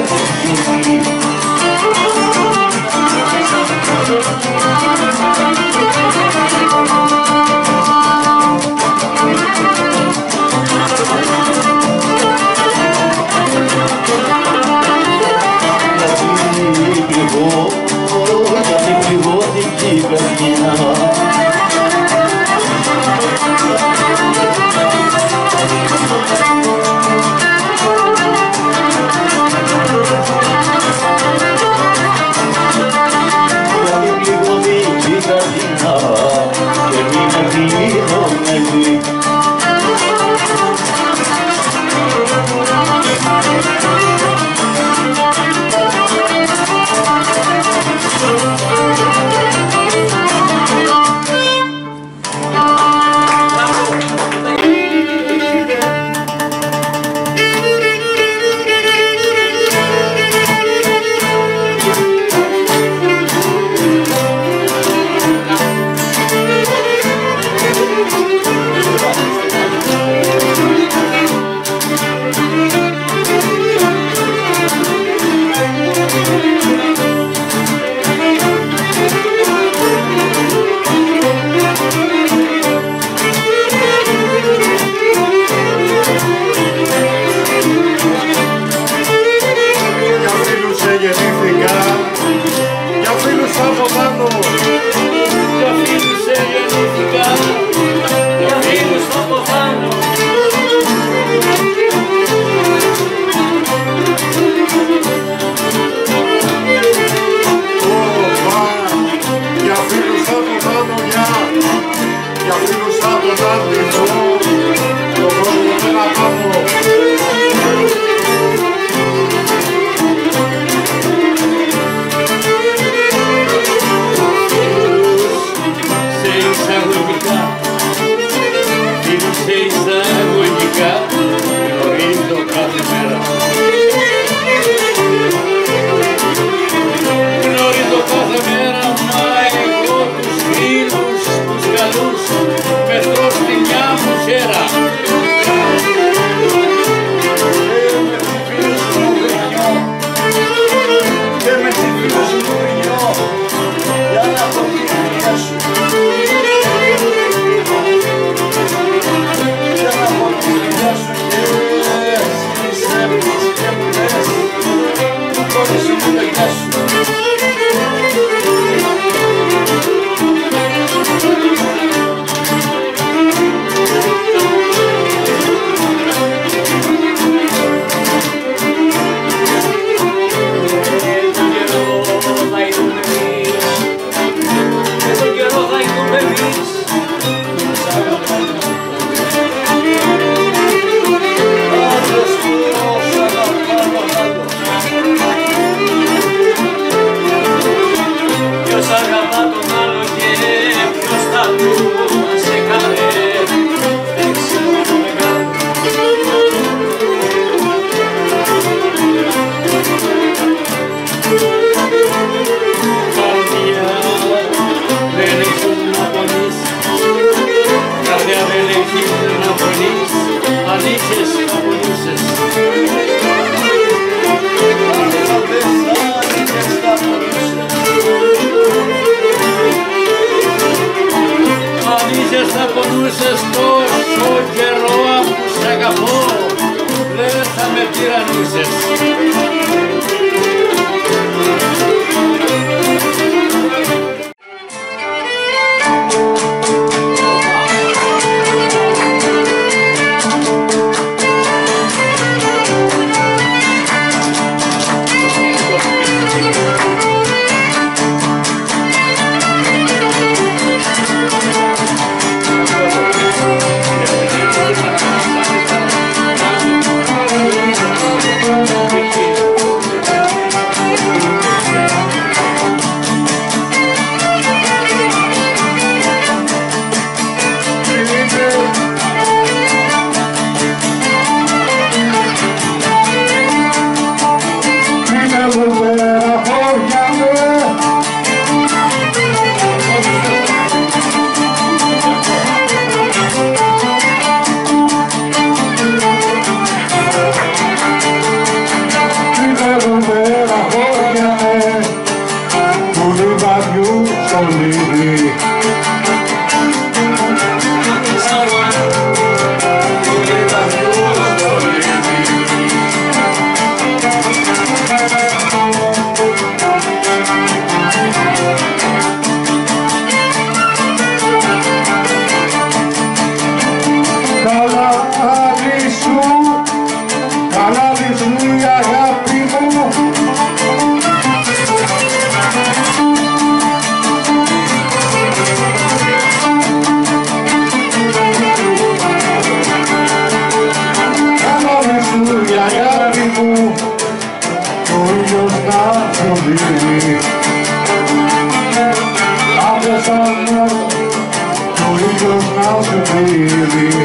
Δεν θα με τυραννούσες. δει. Άντε σαν νιώθω κι ο ήλιος να σε δει.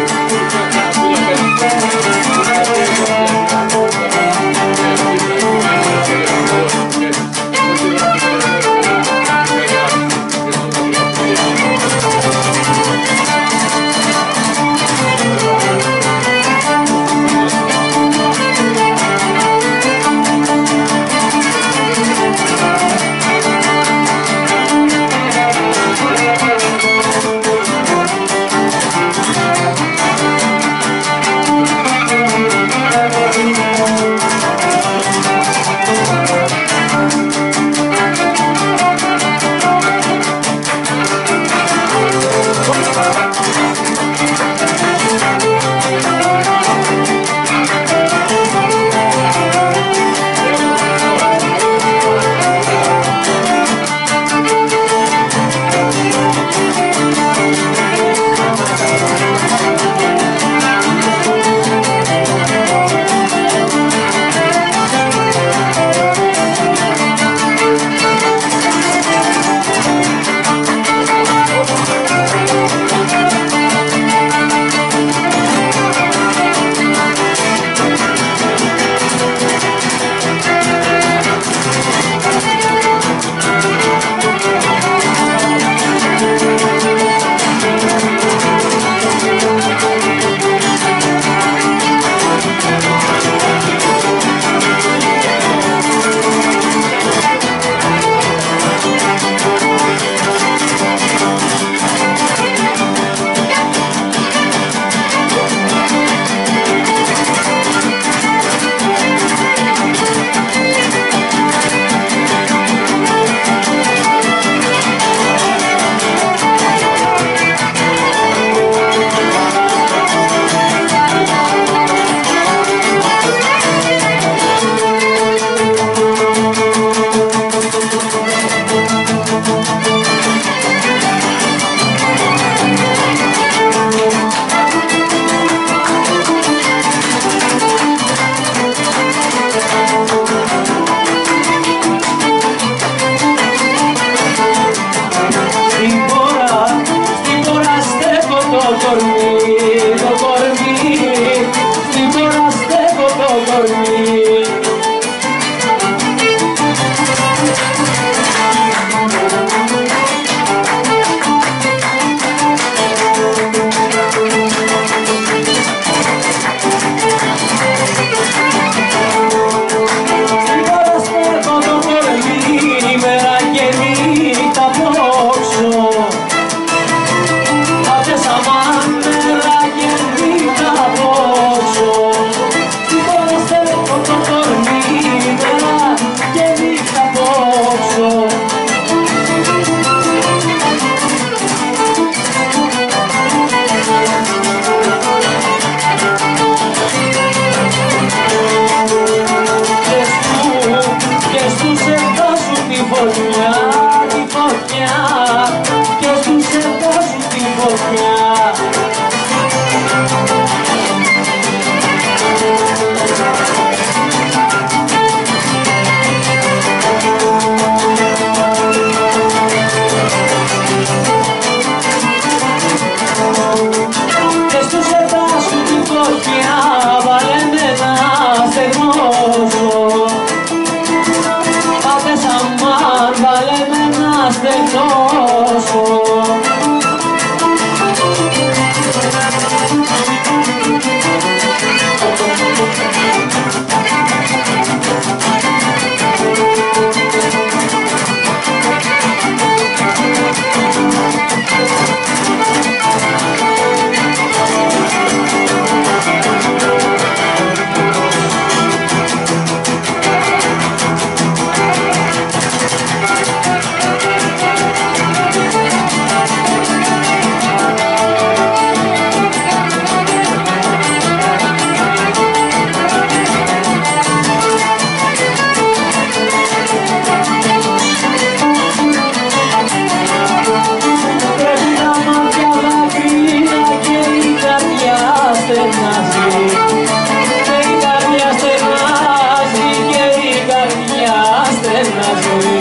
μένα ζωή.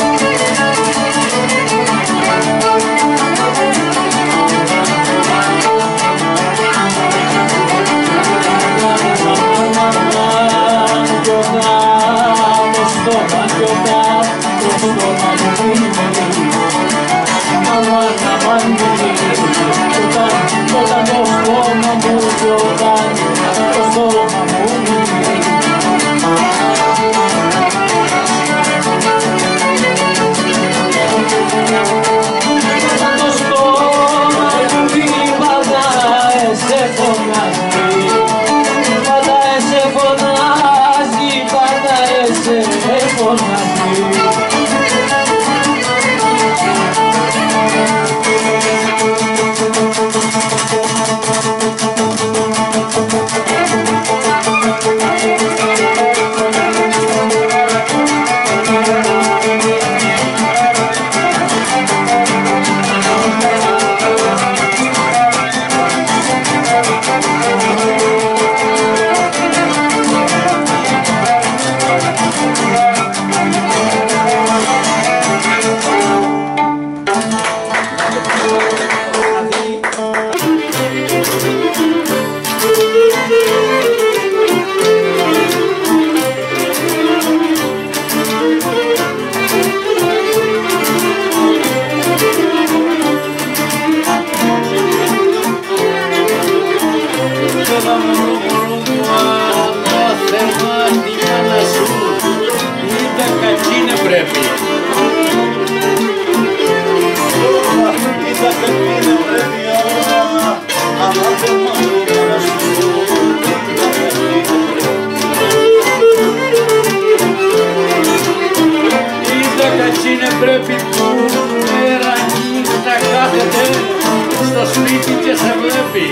Όταν το στόμα μου γιορτάνει, το στόμα μου μιλεί. Όταν το στόμα μου μιλεί, πάντα σε φωνάζει, πάντα σε φωνάζει, πάντα σε φωνάζει. Πρέπει που μέρα νύχτα κάθεται στο σπίτι και σε βλέπει.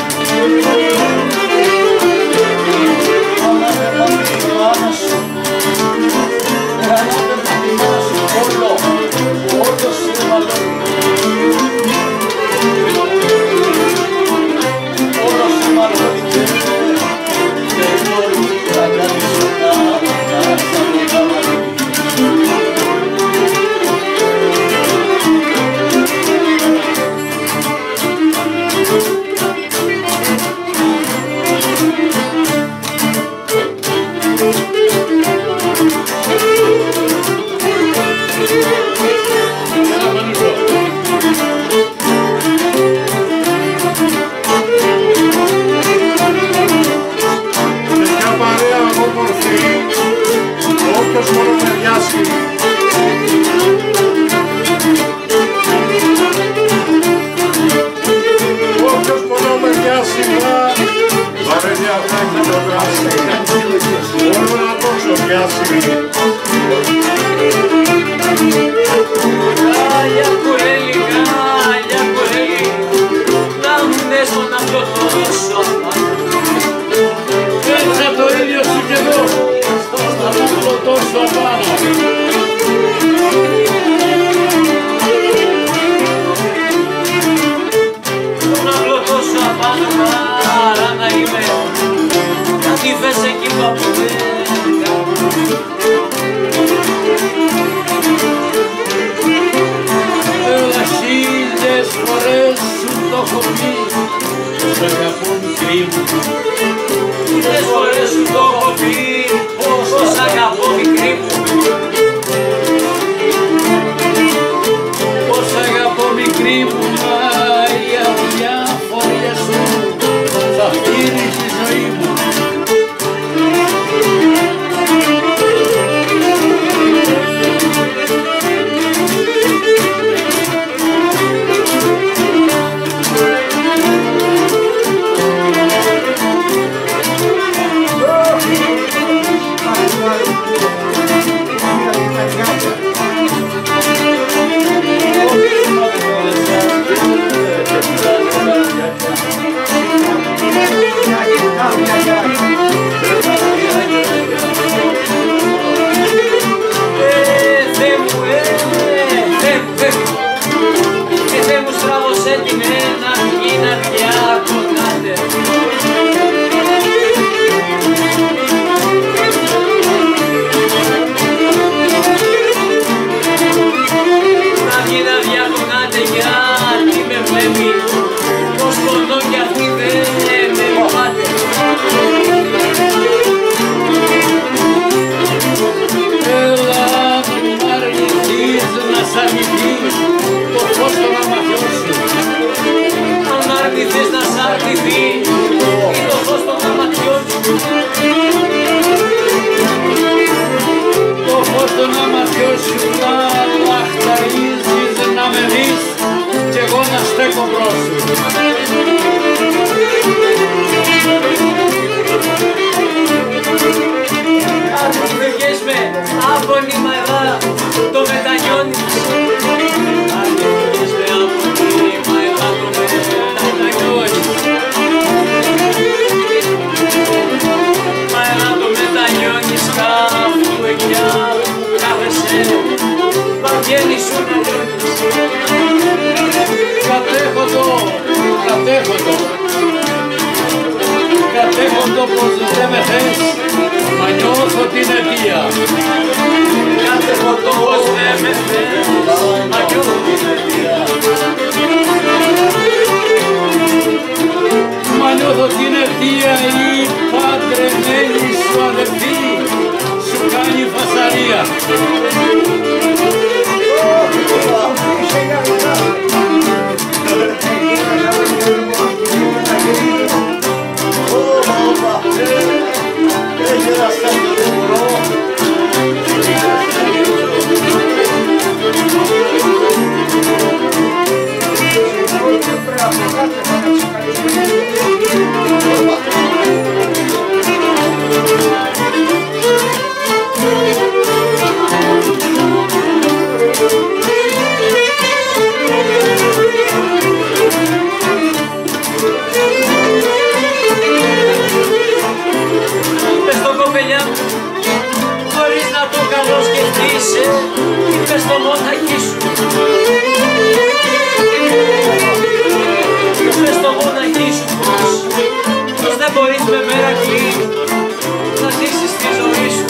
Ανάπερνα τη μάνα σου, ανάπερνα τη μάνα σου, όλο, όλο σε μαλώνει. Όλο σε μαλώνει και όλη θα κάνεις να κάνεις να μαλώνει. Όποιος μόνο ταιριάσει. Όποιος μόνο ταιριάσει να βαρέλια θα έχει το γράσι. Μόνο να το ξοδιάσει. Γάλια κουρέλι, γάλια κουρέλι, να μου δέσω να πλωτώσω. Πέτσα το ίδιο σου κι εδώ, θα μου πλωτώσω απάνω. Να πλωτώσω απάνω, άρα να είμαι, κάτι θες εκεί που δεν κάνω. να ματιώσει να λαχταρίζεις, να με δεις κι εγώ να στέκω μπρος σου. Αν μου φεύγες με άπονιμα εδώ, το μετανιώνεις. Αν μου φεύγες με άπονιμα εδώ, το μετανιώνεις. Μα έλα το μετανιώνεις κάπου εκιά που κάθεσαι, μα βγαίνεις σου να λιώνεις. Κατέχω το, κατέχω το, κατέχω το πως δεν με θες, μα νιώθω την αιτία. Κατέχω το πως δεν με θες, μα νιώθω την αιτία. Μα νιώθω την αιτία η παντρεμένη σου αδελφή σου κάνει φασαρία. Χωρίς να το καλοσκεφτείς, είπες στο μοναχί σου. Είπες στο μοναχί σου πως, πως δεν μπορείς με μέρα κλείνει να ζήσεις τη ζωή σου.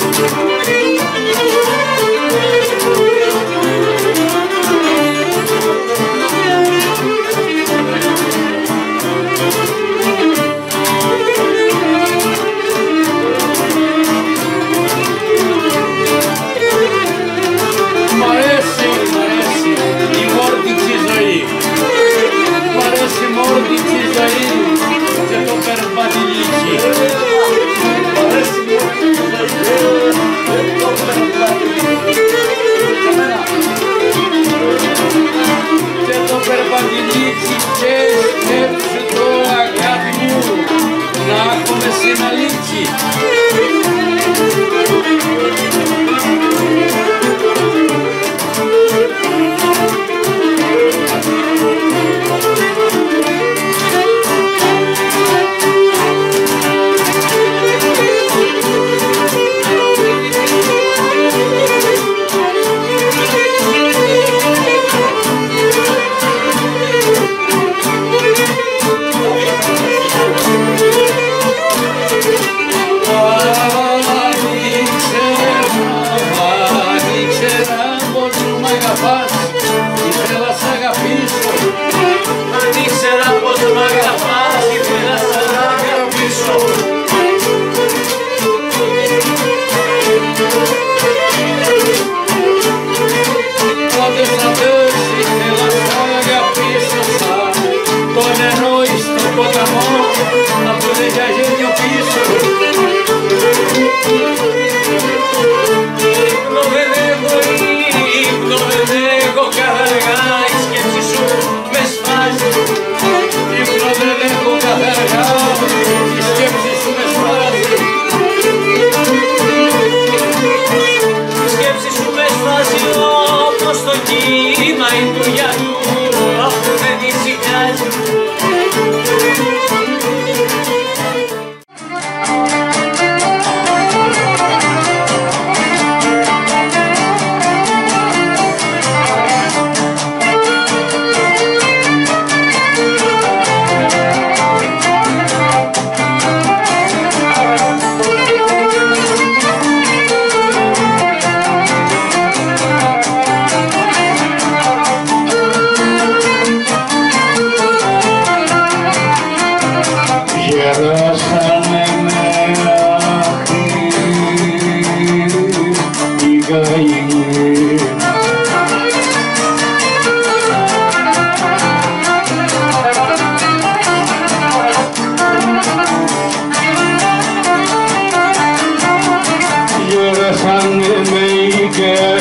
You're a son, make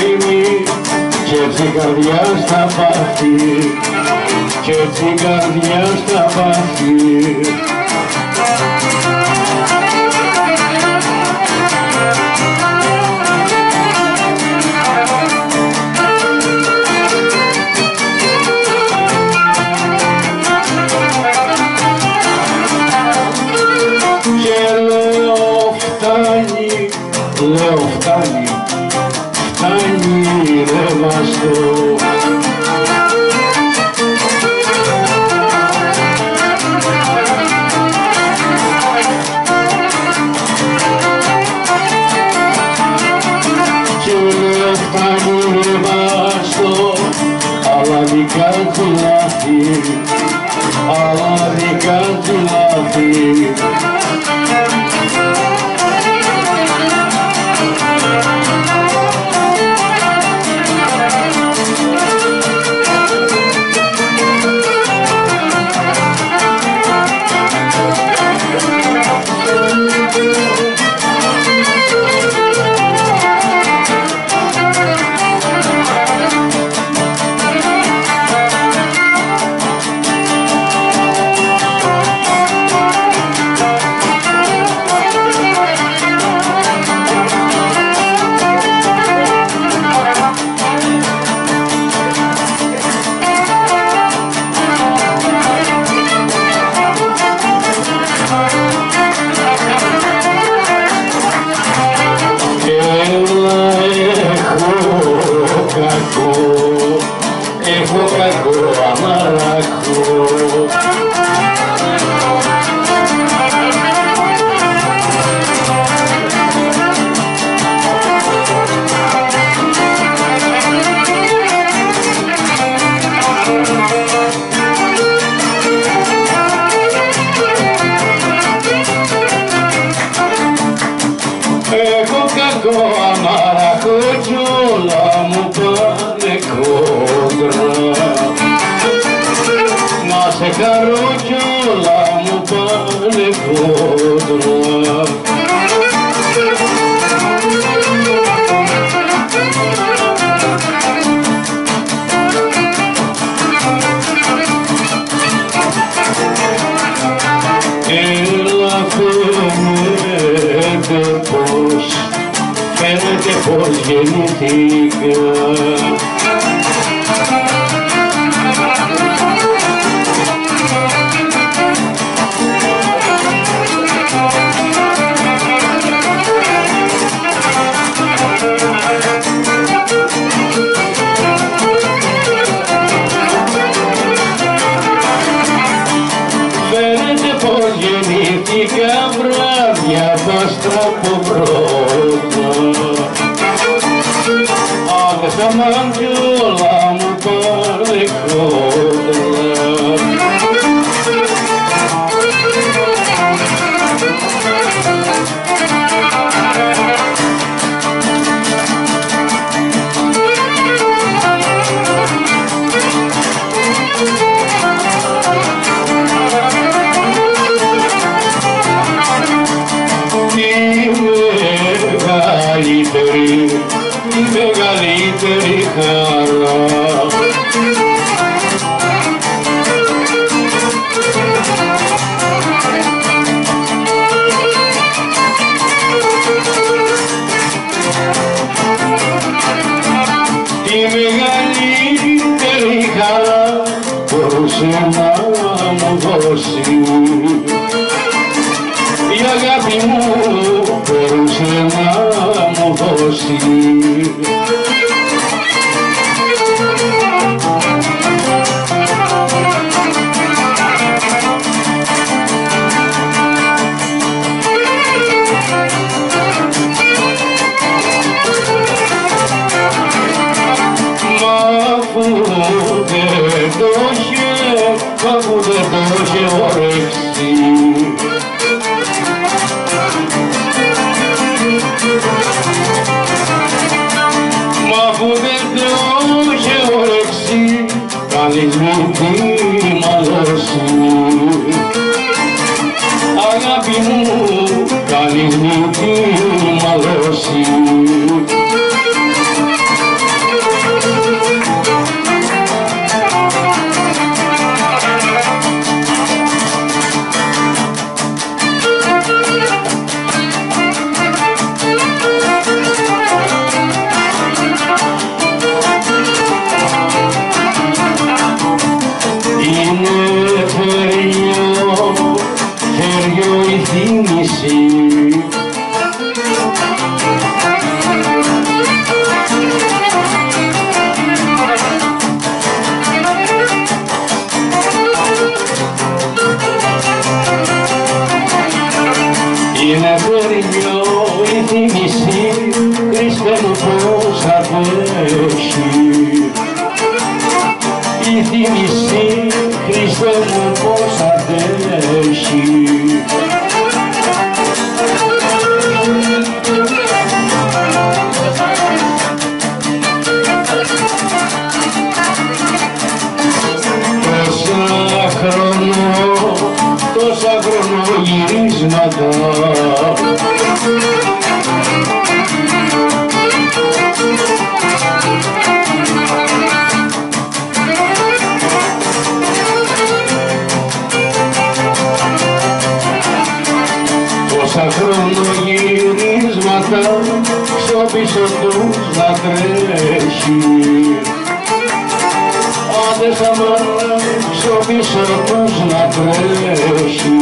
έτσι η καρδιά στα πάθη, κι έτσι η καρδιά στα πάθη. Λέω φτάνει, φτάνει ρε βαστό. Και λέω φτάνει ρε βαστό, αλλά δικά του λάθη, αλλά δικά του λάθη. Έχω κακό αμαράχο. Έχω κακό αμαράχο κι όλα μου πάνε κόντρα. Να σε χαρώ κι όλα μου πάνε κόντρα. Έλα φαίνεται πως, φαίνεται πως γεννηθήκα. Φαίνεται πως γεννήθηκα βράδια βάστρα από πρώτα. Άδεσα μαν κι όλα μου πάνε κόντρα. Η μεγαλύτερη χαρά. Η μεγαλύτερη χαρά μπορούσε να μου δώσει. Η αγάπη μου μπορούσε να μου δώσει. Μα αφού δεν το είχε, αφού δεν το είχε όρεξη, μα αφού δεν το είχε όρεξη, κανείς μην τη μαλώσει. Αγάπη μου, κανείς μην τη μαλώσει. Χριστέ μου πως αντέχει η θύμηση, Χριστέ μου πως αντέχει. Τόσα χρόνο, τόσα χρονογυρίσματα τόσα χρονογυρίσματα στο πίσω τους να τρέχει. Άντε σαμάνα στο πίσω τους να τρέχει.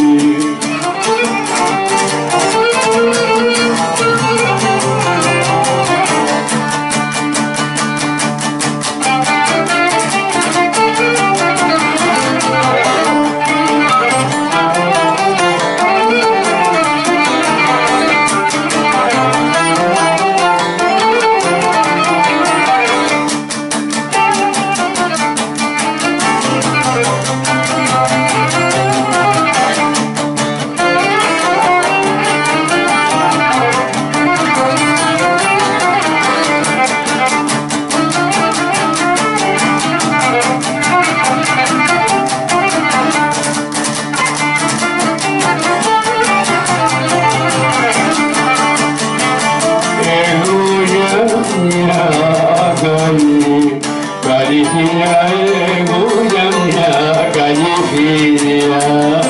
Καλή φιλιά, εγώ για μια καλή φιλιά.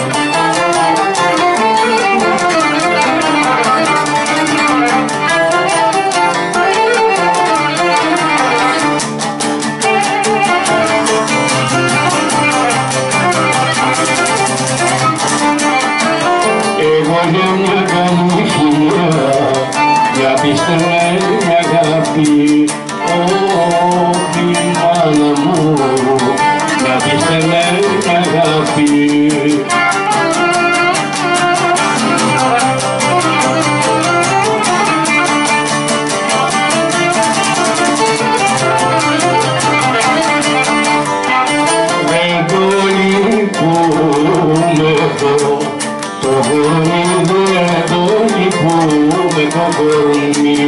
Εγώ για μια καλή φιλιά, για πίστευε μια αγάπη. Όχι μάνα μου, να πίστευε μια αγάπη. Δεν το λυπούμαι το, το κορμί, δεν το λυπούμαι το κορμί.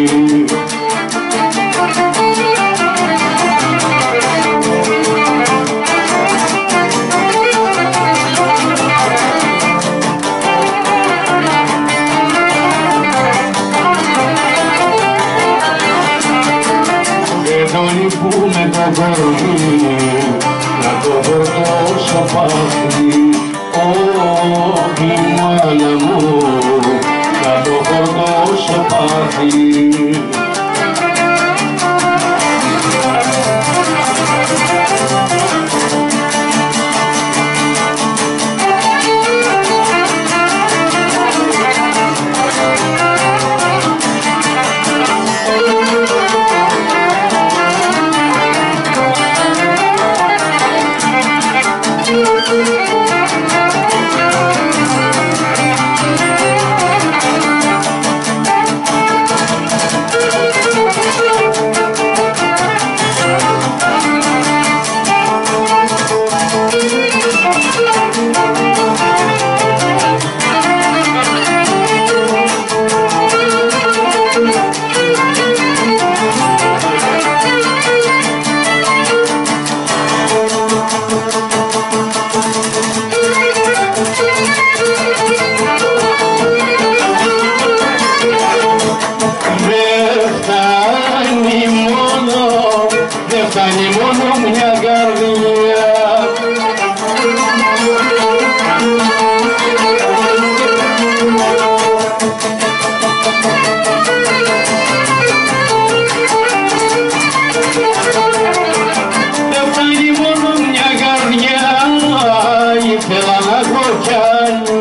Που με το κορμί να το φορτώσω πάθη. Όχι μάνα μου, να το φορτώσω πάθη. Φτάνει μόνο μια καρδιά. Δεν φτάνει μόνο μια καρδιά, ήθελα να το πιάνει.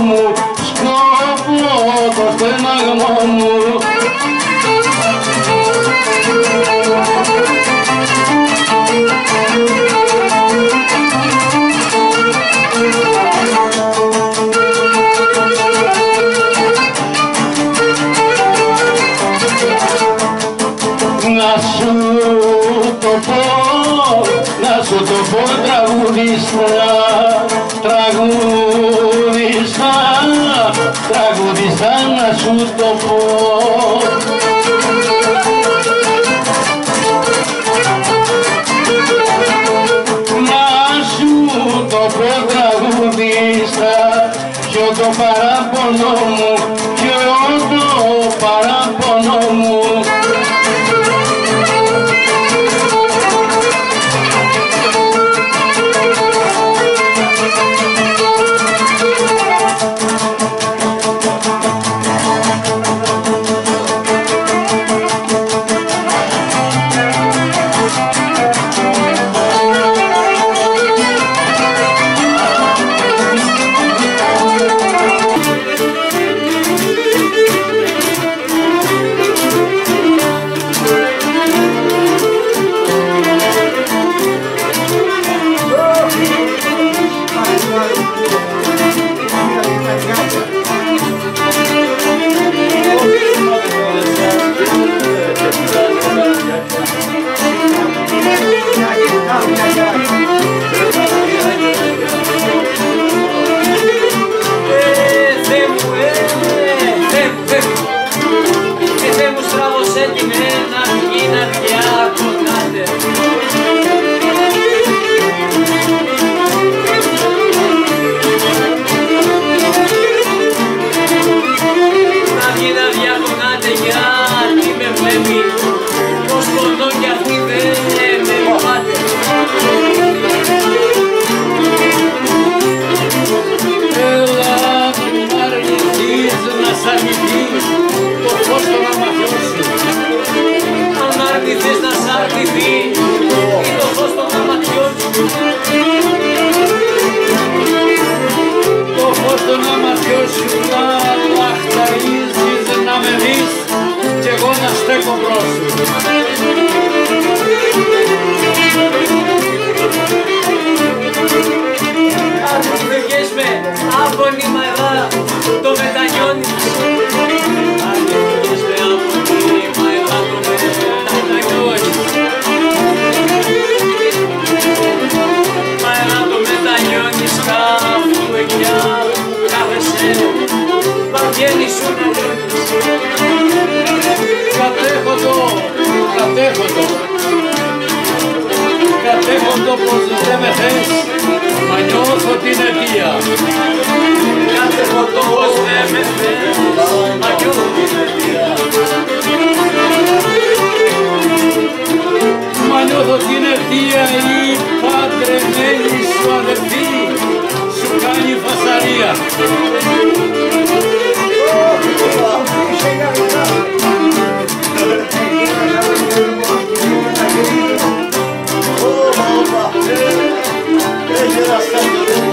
μου, σκόπω το στεναγμό μου. Να σου το πω, να σου το πω τραγουδιστά, τραγουδιστά, τραγουδιστά να σου το πω. Να σου το πω τραγουδιστά, ποιο το παράπονο μου, ποιο το παράπονο μου. Κατέχοντο πως δεν με θες, μα νιώθω την αιτία. Κατέχοντο πως δεν με θες, μα νιώθω την αιτία. Μα νιώθω την αιτία, η παντρεμένη σου αδερφή σου κάνει φασαρία. Έχει ένα σκάφιο.